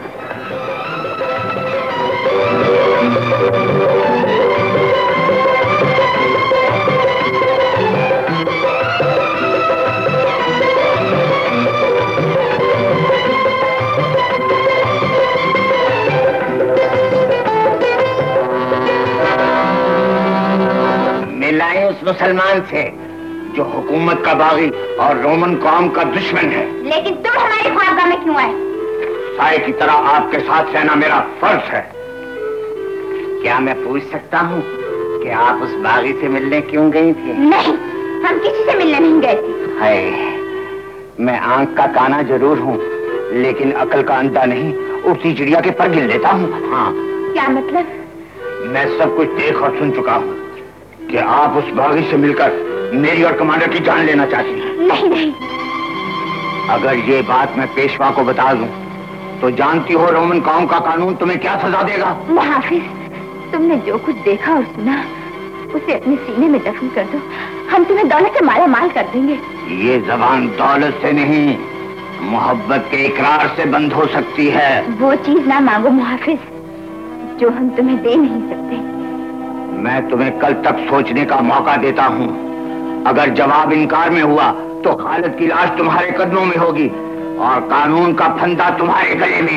उस मुसलमान से जो हुकूमत का बागी और रोमन कौम का दुश्मन है। लेकिन तुम हमारे ख्वाबगाह में क्यों आए? साए की तरह आपके साथ रहना मेरा फर्ज है। क्या मैं पूछ सकता हूँ कि आप उस बागी से मिलने क्यों गई थी? नहीं, हम किसी से मिलने नहीं गए थे। हाय, मैं आंख का काना जरूर हूँ, लेकिन अकल का अंडा नहीं। उसी चिड़िया के पर गिन लेता हूँ। हाँ। क्या मतलब? मैं सब कुछ देख और सुन चुका हूँ कि आप उस बागी से मिलकर मेरी और कमांडर की जान लेना चाहती हैं। नहीं नहीं। अगर ये बात मैं पेशवा को बता दूं, तो जानती हो रोमन कौम का कानून तुम्हें क्या सजा देगा? मुहाफिज, तुमने जो कुछ देखा और सुना उसे अपने सीने में दफन कर दो। हम तुम्हें दौलत से माला माल कर देंगे। ये जबान दौलत से नहीं, मोहब्बत के इकरार से बंद हो सकती है। वो चीज ना मांगो मुहाफिज जो हम तुम्हें दे नहीं सकते। मैं तुम्हें कल तक सोचने का मौका देता हूँ। अगर जवाब इनकार में हुआ तो खालिद की लाश तुम्हारे कदमों में होगी और कानून का फंदा तुम्हारे गले में।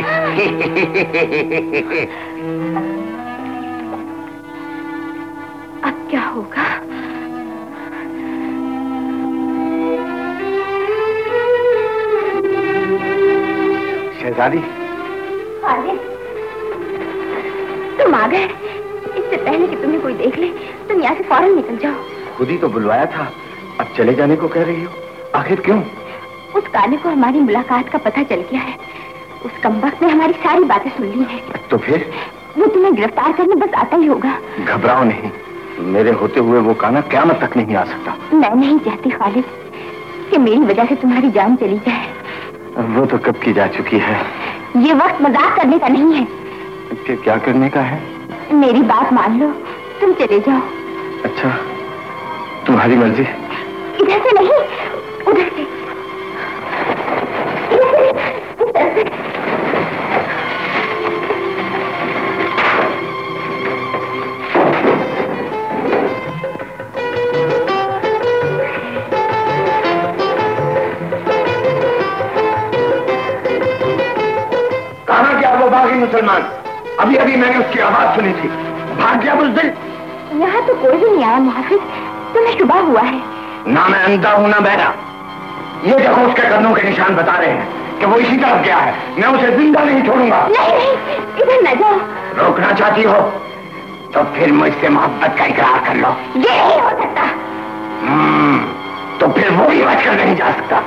अब क्या होगा? शहजादी। खालिद, तुम आ गए। इससे पहले कि तुम्हें कोई देख ले, तुम यहाँ से फौरन निकल जाओ। खुद ही तो बुलवाया था, अब चले जाने को कह रही हो? आखिर क्यों? उस काने को हमारी मुलाकात का पता चल गया है। उस कमबख्त ने हमारी सारी बातें सुन ली है। तो फिर? वो तुम्हें गिरफ्तार करने बस आता ही होगा। घबराओ नहीं, मेरे होते हुए वो काना क़यामत तक नहीं आ सकता। मैं नहीं चाहती खालिद कि मेरी वजह से तुम्हारी जान चली जाए। वो तो कब की जा चुकी है। ये वक्त मजाक करने का नहीं है। फिर क्या करने का है? मेरी बात मान लो, तुम चले जाओ। अच्छा, तुम्हारी मर्जी। इधर से नहीं, उधर से। इधर से। कहाँ गया वो बागी मुसलमान? अभी अभी मैंने उसकी आवाज सुनी थी। भाग गया बुज़दिल। यहाँ तो कोई भी नहीं आया मुहाफिज, तुम्हें शुबा हुआ है। ना मैं अंधा हूं ना बहरा। ये देखो उसके कदमों के निशान बता रहे हैं कि वो इसी तरफ गया है। मैं उसे जिंदा नहीं छोड़ूंगा। नहीं नहीं, इधर न जाओ। रोकना चाहती हो तो फिर मुझसे मोहब्बत का इकरार कर लो। ये नहीं हो सकता। तो फिर वो भी बचकर नहीं जा सकता।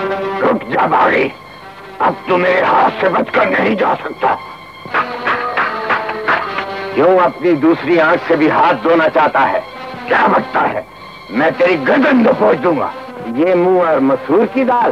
रुक जा बागी, अब तू मेरे हाथ से बचकर नहीं जा सकता। क्यों अपनी दूसरी आंख से भी हाथ धोना चाहता है? क्या बकता है? मैं तेरी गर्दन दबोच दूंगा। ये मुंह और मसूर की दाल।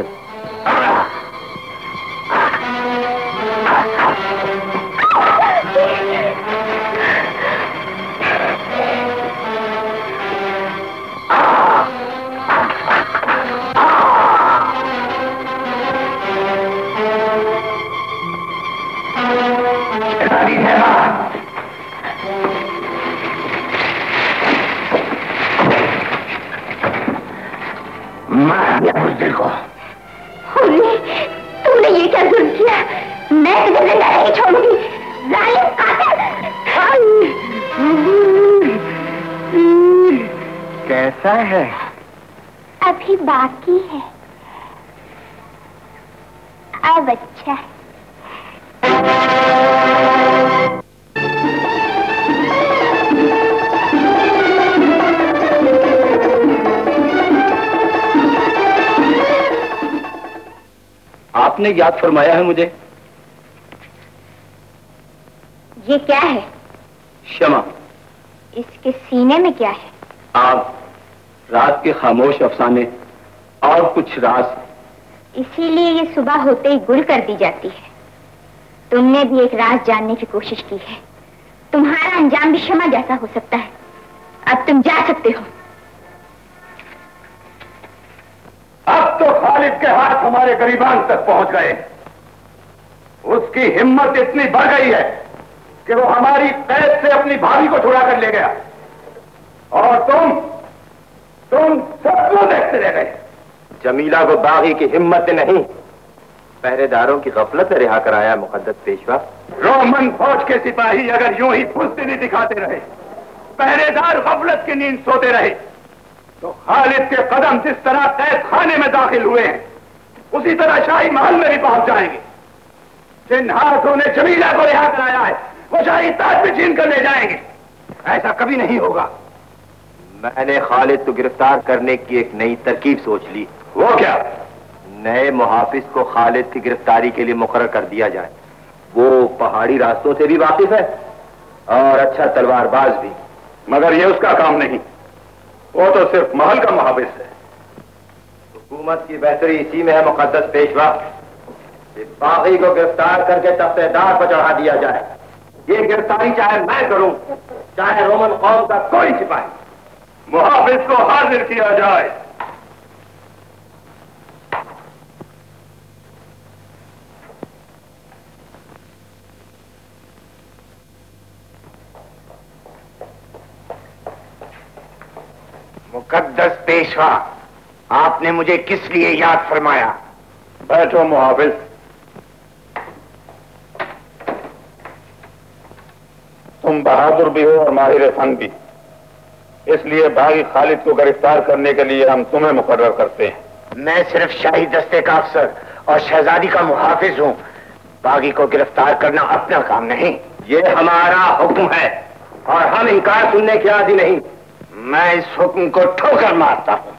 मार दिया बुज़दिल को। तुमने ये क्या जुर्म किया? मैं तुझे जिंदा नहीं छोड़ूंगी, जालिम कातिल। कैसा है? अभी बाकी है, अब अच्छा है। आपने याद फरमाया है मुझे। ये क्या है? क्षमा। इसके सीने में क्या है? आप, रात के खामोश अफसाने और कुछ राज। इसीलिए ये सुबह होते ही गुल कर दी जाती है। तुमने भी एक राज जानने की कोशिश की है। तुम्हारा अंजाम भी क्षमा जैसा हो सकता है। अब तुम जा सकते हो। अब तो खालिद के हाथ हमारे गरीबान तक पहुंच गए। उसकी हिम्मत इतनी बढ़ गई है कि वो हमारी कैद से अपनी भाभी को छुड़ा कर ले गया, और तुम तुम सबको देखते रह गए। जमीला को बागी की हिम्मत नहीं, पहरेदारों की गफलत से रिहा कराया मुकद्दस पेशवा। रोमन फौज के सिपाही अगर यूं ही बुज़दिली दिखाते रहे, पहरेदार गफलत की नींद सोते रहे, तो खालिद के कदम जिस तरह कैद खाने में दाखिल हुए हैं, उसी तरह शाही महल में भी पहुंच जाएंगे। जिन हाथों ने जमीला को रिहा कराया है, वो शाही ताज भी छीन कर ले जाएंगे। ऐसा कभी नहीं होगा। मैंने खालिद को गिरफ्तार करने की एक नई तरकीब सोच ली। वो क्या? नए मुहाफिज को खालिद की गिरफ्तारी के लिए मुकर्रर कर दिया जाए। वो पहाड़ी रास्तों से भी वाकिफ है और अच्छा तलवारबाज भी। मगर ये उसका काम नहीं, वो तो सिर्फ महल का मुहाफिज है। हुकूमत की बेहतरी इसी में है मुकद्दस पेशवा। बागी को गिरफ्तार करके तख्तेदार पर चढ़ा दिया जाए। ये गिरफ्तारी चाहे मैं करूं, चाहे रोमन कौम का कोई सिपाही। मुहाफिज को हाजिर किया जाए। मुकद्दस पेशवा, आपने मुझे किस लिए याद फरमाया? बैठो मुहाफिज। तुम बहादुर भी हो और माहिर फन भी, इसलिए भाई खालिद को गिरफ्तार करने के लिए हम तुम्हें मुकर्रर करते हैं। मैं सिर्फ शाही दस्ते का अफसर और शहजादी का मुहाफिज हूं। बागी को गिरफ्तार करना अपना काम नहीं। ये हमारा हुक्म है और हम इनकार सुनने के आदी नहीं। मैं इस हुक्म को ठोकर मारता हूं।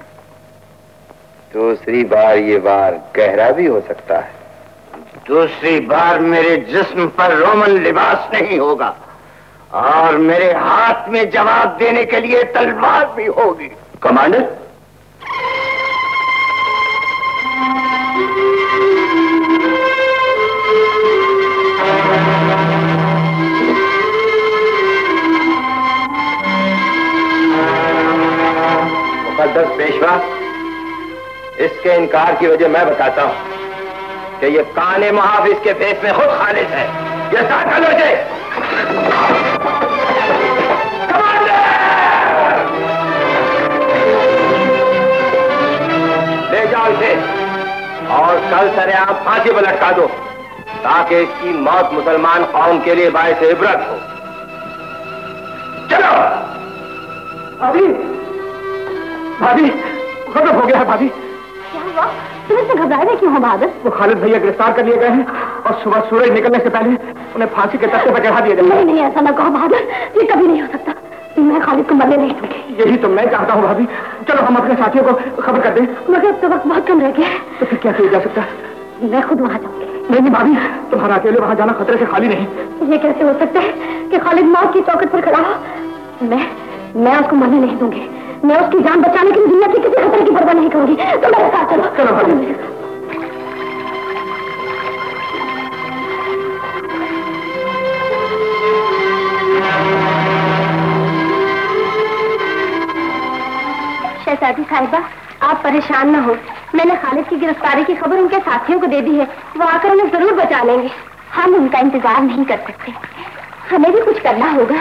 दूसरी बार ये वार गहरा भी हो सकता है। दूसरी बार मेरे जिस्म पर रोमन लिबास नहीं होगा और मेरे हाथ में जवाब देने के लिए तलवार भी होगी। कमांडर, मुकद्दस पेशवा, इसके इनकार की वजह मैं बताता हूं कि ये काने मुहाफिज के फेस में खुद खालिद है। ये साथ लो जे। ले जाओ इसे और कल सरेआम फांसी पर लटका दो, ताकि इसकी मौत मुसलमान कौम के लिए बायस इबरत हो। चलो। भाभी, भाभी, गजब हो गया है भाभी। क्या हुआ? तुम इतने घबराए हुए क्यों हो बहादुर? वो खालिद भैया गिरफ्तार कर लिए गए हैं और सुबह सूरज निकलने से पहले उन्हें फांसी के तख्ते पर चढ़ा दिया जाएगा। नहीं नहीं, ऐसा ना कहो बहादुर, ये कभी नहीं हो सकता। मैं खालिद को मरने नहीं दूंगी। यही तो मैं चाहता हूँ भाभी। चलो हम अपने साथियों को खबर कर दें। मगर अब तो वक्त बहुत कम रह गया है। तो फिर क्या किया जा सकता है? मैं खुद वहां जाऊंगी। नहीं भाभी, तुम्हारा अकेले वहां जाना खतरे से खाली नहीं। ये कैसे हो सकता है कि खालिद मौत की चौखट पर खड़ा हो? मैं मैं उसको मरने नहीं दूंगी। मैं उसकी जान बचाने के लिए दुनिया के किसी खतरे की परवाह नहीं करूंगी। तो मेरे साथ चलो। चलो भाभी। शहजादी साहिबा, आप परेशान न हो। मैंने खालिद की गिरफ्तारी की खबर उनके साथियों को दे दी है। वो आकर उन्हें जरूर बचा लेंगे। हम उनका इंतजार नहीं कर सकते, हमें भी कुछ करना होगा।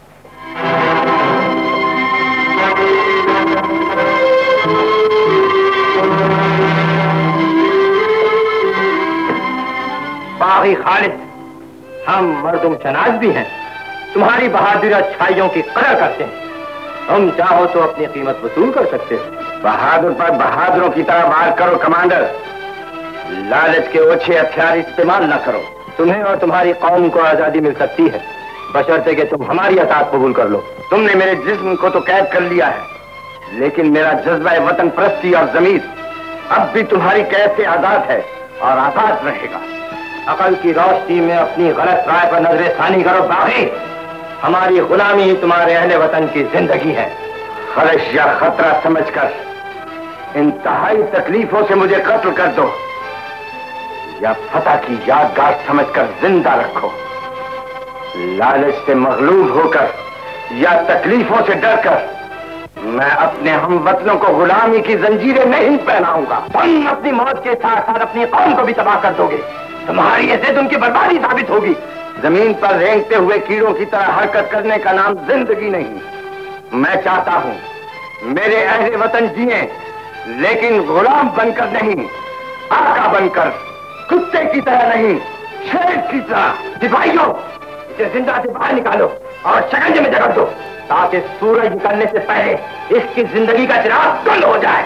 बागी खालिद, हम मर्दुम शनाज भी हैं। तुम्हारी बहादुरी अच्छाइयों की कदर करते हैं। तुम चाहो तो अपनी कीमत वसूल कर सकते हो। बहादुर पर बहादुरों की तरह वार करो कमांडर। लालच के ओछे हथियार इस्तेमाल न करो। तुम्हें और तुम्हारी कौम को आजादी मिल सकती है, बशर्ते कि तुम हमारी अताअत कबूल कर लो। तुमने मेरे जिस्म को तो कैद कर लिया है, लेकिन मेरा जज्बा वतन परस्ती और जमीर अब भी तुम्हारी कैद से आजाद है और आजाद रहेगा। अकल की रोशनी में अपनी गलत राय पर नजरे सानी करो बागी। हमारी गुलामी ही तुम्हारे अहले वतन की जिंदगी है। खलश या खतरा समझकर इंतहाई तकलीफों से मुझे कत्ल कर दो, या फतह की यादगार समझकर जिंदा रखो। लालच से मगलूब होकर या तकलीफों से डरकर मैं अपने हमवतनों को गुलामी की जंजीरें नहीं पहनाऊंगा। तुम अपनी मौत के साथ साथ अपनी कौम को भी तबाह कर दोगे। तुम्हारी जिद उनकी बर्बादी साबित होगी। जमीन पर रेंगते हुए कीड़ों की तरह हरकत करने का नाम जिंदगी नहीं। मैं चाहता हूं मेरे अहले वतन जिए, लेकिन गुलाम बनकर नहीं, आका बनकर, कुत्ते की तरह नहीं, शेर की तरह। सिपाहियों, इसे जिंदा से बाहर निकालो और शिकंजे में जकड़ दो, ताकि सूरज निकलने से पहले इसकी जिंदगी का चिराग गुल हो जाए।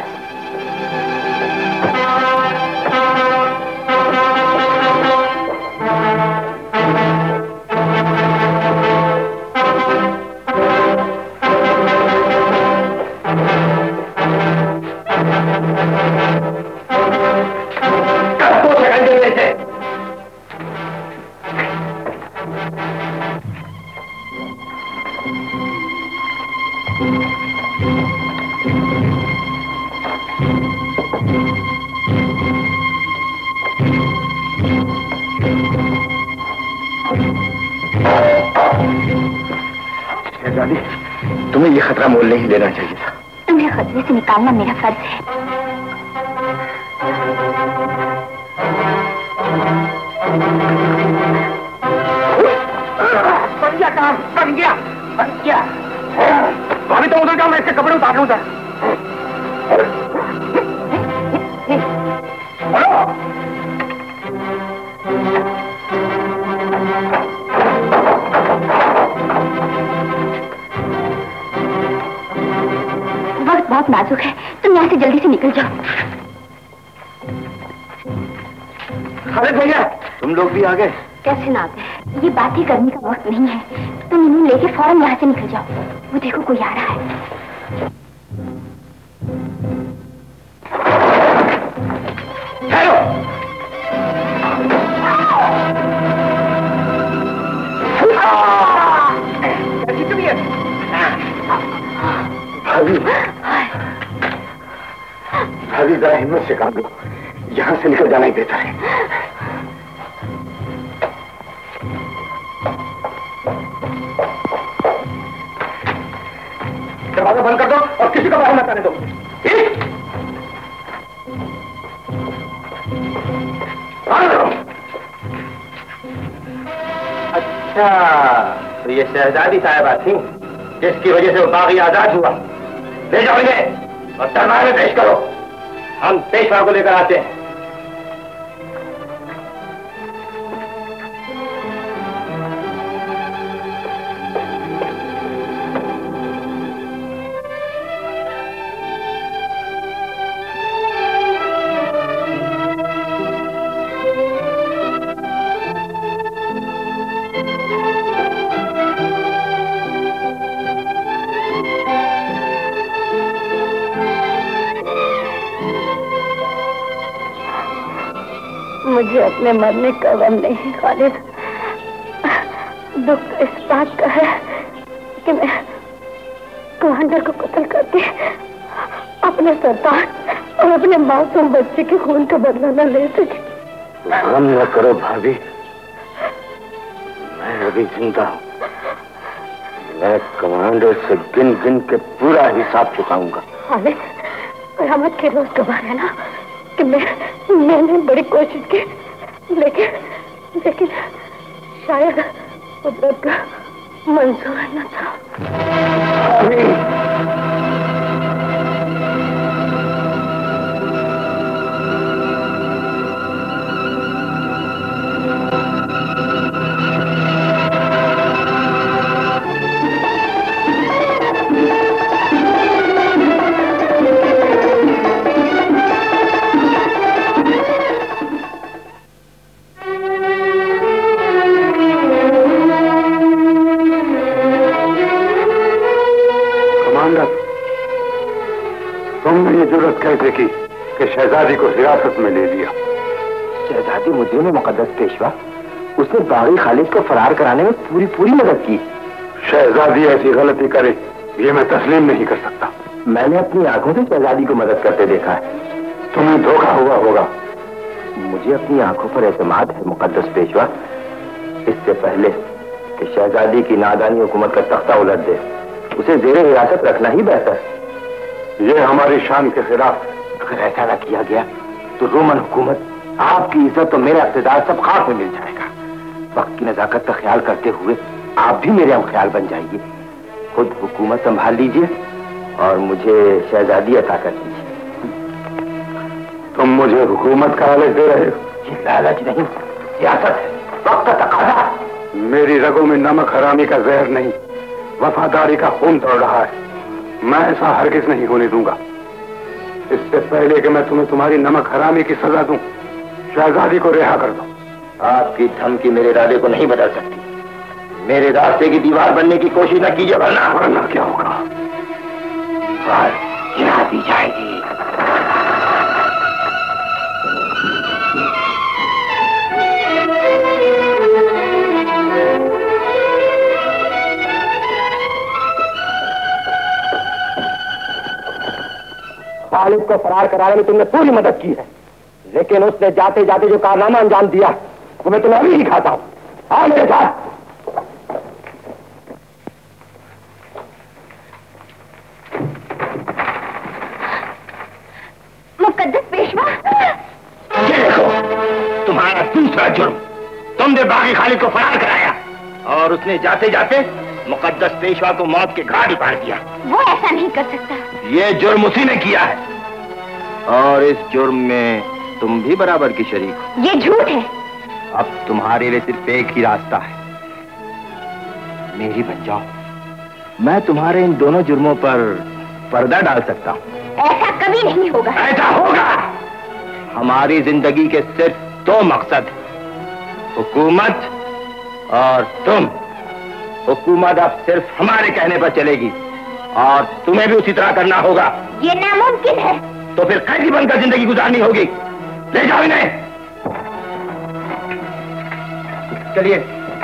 तुम्हें ये खतरा मोल नहीं लेना चाहिए था। तुम्हें खतरे से निकालना मेरा फर्ज है। बन गया काम, बन गया, बन गया। भाभी तो उधर जाओ, मैं इसके कपड़े उतार लूं। वक्त बहुत नाजुक है, तुम यहाँ से जल्दी से निकल जाओ। खालिद भैया, तुम लोग भी आ गए? कैसे ना आ गए? ये बातें करने का वक्त नहीं है। तुम इन्हें लेके फौरन यहाँ से निकल जाओ। वो देखो कोई आ रहा है। ठहरो। भाभी, भाभी जरा हिम्मत से काम लो, यहाँ से निकल जाना ही बेहतर है। दरवाजा बंद कर दो और किसी को बाहर मत आने दो। अच्छा, तो ये शहजादी साहिबा थी जिसकी वजह से वो बागी आजाद हुआ। ले जाओ इन्हें और दरबार में पेश करो। हम पेशवा को लेकर आते हैं। अपने मरने का गम नहीं है खालिद। दुख तो इस बात का है कि मैं कमांडर को कत्ल करके अपने सरदार और अपने मासूम बच्चे के खून का बदला न ले सके। गम न करो भाभी, मैं अभी जिंदा हूँ। मैं कमांडर से गिन गिन के पूरा हिसाब चुकाऊंगा। खालिद, कयामत के रोज गवाह है ना कि मैं मैंने बड़ी कोशिश की, लेकिन लेकिन शायद कुदरत का मंजूर न था। तुमने ये जुर्रत कैसे की कि शहजादी को हिरासत में ले लिया? शहजादी मुजरिम मुकद्दस पेशवा, उसने बागी खालिद को फरार कराने में पूरी पूरी मदद की। शहजादी ऐसी गलती करे ये मैं तस्लीम नहीं कर सकता। मैंने अपनी आंखों से शहजादी को मदद करते देखा है। तुम्हें धोखा हुआ होगा। मुझे अपनी आंखों पर एतमाद है मुकद्दस पेशवा। इससे पहले कि शहजादी की नादानी हुकूमत का तख्ता उलट दे, उसे जेरे हिरासत रखना ही बेहतर है। ये हमारी शान के खिलाफ। अगर ऐसा न किया गया तो रोमन हुकूमत, आपकी इज्जत और मेरा इक़्तिदार सब खाक में मिल जाएगा। वक्त की नजाकत का ख्याल करते हुए आप भी मेरे हम ख्याल बन जाइए। खुद हुकूमत संभाल लीजिए और मुझे शहजादी अता कर दीजिए। तुम मुझे हुकूमत का लालच दे रहे हो? ये लालच नहीं, सियासत है, वक्त का तकाजा। मेरी रगों में नमक हरामी का जहर नहीं, वफादारी का खून दौड़ रहा है। मैं ऐसा हरगिज नहीं होने दूंगा। इससे पहले कि मैं तुम्हें तुम्हारी नमक हरामी की सजा दूं, शहजादी को रिहा कर दो। आपकी धमकी मेरे इरादे को नहीं बदल सकती। मेरे रास्ते की दीवार बनने की कोशिश न कीजिए, वरना वरना क्या होगा? गिरा दी जाएगी। खालिद को फरार कराने में तुमने पूरी मदद की है, लेकिन उसने जाते जाते जो कारनामा अंजाम दिया वो मैं तुम्हें अभी ही खाता हूं। आओ मेरे साथ। मुकद्दस पेशवा, ये देखो तुम्हारा दूसरा जुर्म। तुमने बागी खालिद को फरार कराया और उसने जाते जाते मुकद्दस पेशवा को मौत के घाट उतार दिया। वो ऐसा नहीं कर सकता। ये जुर्म उसी ने किया है और इस जुर्म में तुम भी बराबर की शरीक हो। ये झूठ है। अब तुम्हारे लिए सिर्फ एक ही रास्ता है, मेरी बन जाओ। मैं तुम्हारे इन दोनों जुर्मों पर पर्दा डाल सकता हूँ। ऐसा कभी नहीं होगा। ऐसा होगा। हमारी जिंदगी के सिर्फ दो मकसद, हुकूमत और तुम। हुकूमत अब सिर्फ हमारे कहने पर चलेगी और तुम्हें भी उसी तरह करना होगा। ये नामुमकिन है। तो फिर कैदी बनकर जिंदगी गुजारनी होगी। ले जाओ इन्हें। चलिए।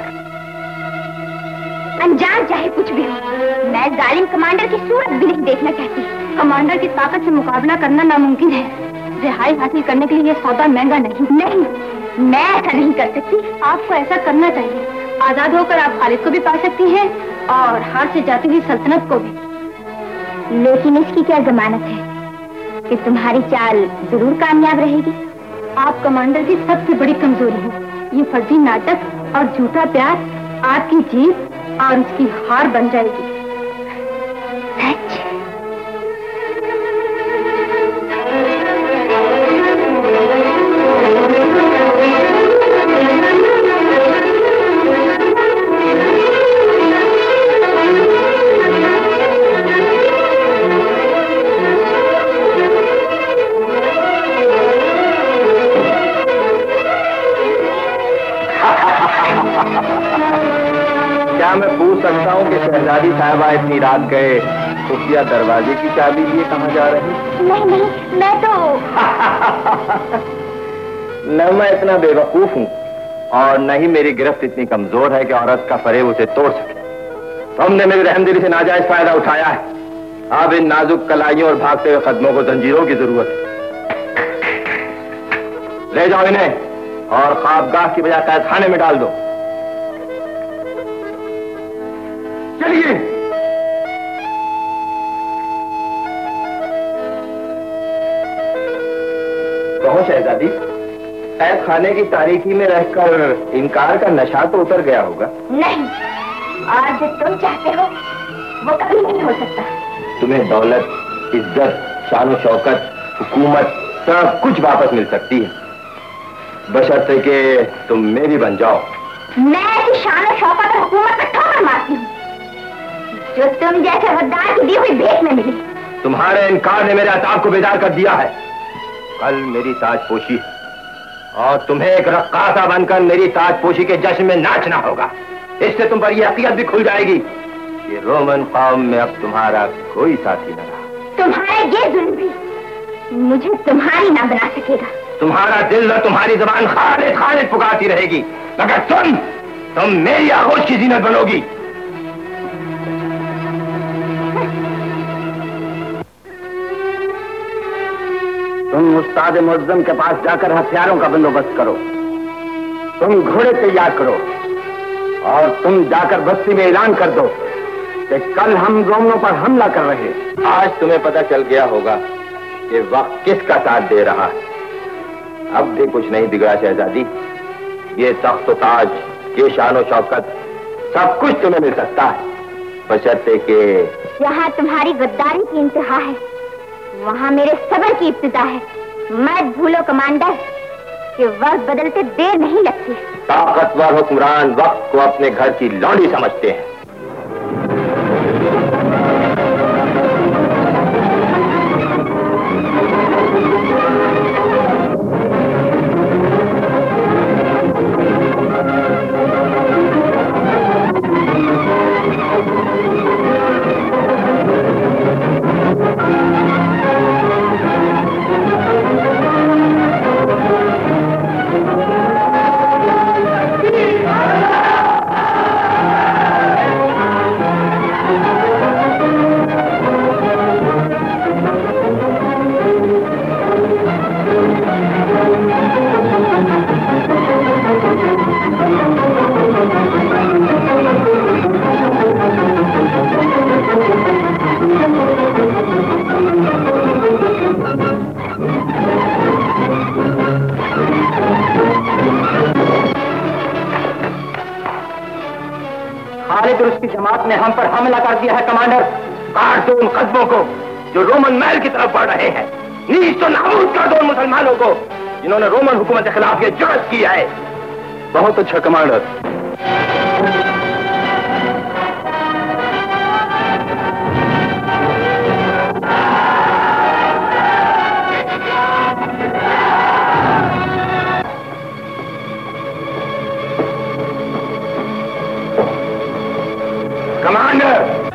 अनजान चाहे कुछ भी हो, मैं जालिम कमांडर की सूरत भी नहीं देखना चाहती। कमांडर की ताकत से मुकाबला करना नामुमकिन है। रिहाई हासिल करने के लिए ये सौदा महंगा नहीं। नहीं, मैं ऐसा नहीं कर सकती। आपको ऐसा करना चाहिए। आजाद होकर आप खालिद को भी पा सकती हैं और हार से जाती हुई सल्तनत को भी। लेकिन इसकी क्या जमानत है कि तुम्हारी चाल जरूर कामयाब रहेगी? आप कमांडर की सबसे बड़ी कमजोरी है। ये फर्जी नाटक और झूठा प्यार आपकी जीत और उसकी हार बन जाएगी। सच? क्या मैं पूछ सकता हूँ कि शहजादी साहबा इतनी रात गए खुफिया दरवाजे की चाबी लिए कहाँ जा रही? नहीं नहीं, मैं तो न मैं इतना बेवकूफ हूं और न ही मेरी गिरफ्त इतनी कमजोर है कि औरत का फरेब उसे तोड़ सके। तुमने मेरी रहमदिली से नाजायज फायदा उठाया है। अब इन नाजुक कलाइयों और भागते हुए कदमों को जंजीरों की जरूरत है। ले जाओ इन्हें और ख्वाबगाह की बजाय कैद खाने में डाल दो। चलिए। कहो शहजादी, कैद खाने की तारीकी में रहकर इनकार का नशा तो उतर गया होगा। नहीं, आज जो तुम चाहते हो वो कभी नहीं हो सकता। तुम्हें दौलत, इज्जत, शान शौकत, हुकूमत सब कुछ वापस मिल सकती है, बशर्ते कि तुम मेरी बन जाओ। मैं ऐसी शान शौकत और हुकूमत पर ठोकर मारती हूँ जो तुम जैसे गद्दार की दी हुई भेंट में मिली। तुम्हारे इनकार ने मेरे अताब को बेदार कर दिया है। कल मेरी ताजपोशी और तुम्हें एक रक्कासा बनकर मेरी ताजपोशी के जश्न में नाचना होगा। इससे तुम पर यह हकीकत भी खुल जाएगी कि रोमन कौम में अब तुम्हारा कोई साथी न रहा। तुम्हारा ये जुल्म भी मुझे तुम्हारी ना बना सकेगा। तुम्हारा दिल और तुम्हारी जबान खालिद खालिद पुकारती रहेगी, मगर तुम तुम मेरी आगोश की जीनत बनोगी। तुम उस्ताद मुअज्जम के पास जाकर हथियारों का बंदोबस्त करो। तुम घोड़े तैयार करो और तुम जाकर बस्ती में ऐलान कर दो कि कल हम रोमनों पर हमला कर रहे हैं। आज तुम्हें पता चल गया होगा कि वक्त किसका साथ दे रहा है। अब भी कुछ नहीं बिगड़ा शहजादी। ये तख्त ताज, ये शान शौकत सब कुछ तुम्हें मिल सकता है, बशर्ते कि जहाँ तुम्हारी गद्दारी की इंतहा है वहाँ मेरे सब्र की इब्तिदा है। मत भूलो कमांडर कि वक्त बदलते देर नहीं लगती। ताकतवर हुक्मरान वक्त को अपने घर की लौंडी समझते हैं। खालिद और उसकी जमात ने हम पर हमला कर दिया है कमांडर। काट दो उन कदमों को जो रोमन महल की तरफ बढ़ रहे हैं। नीच तो नाबूद कर दो उन मुसलमानों को जिन्होंने रोमन हुकूमत के खिलाफ ये जुर्रत की है। बहुत अच्छा कमांडर। कमांडर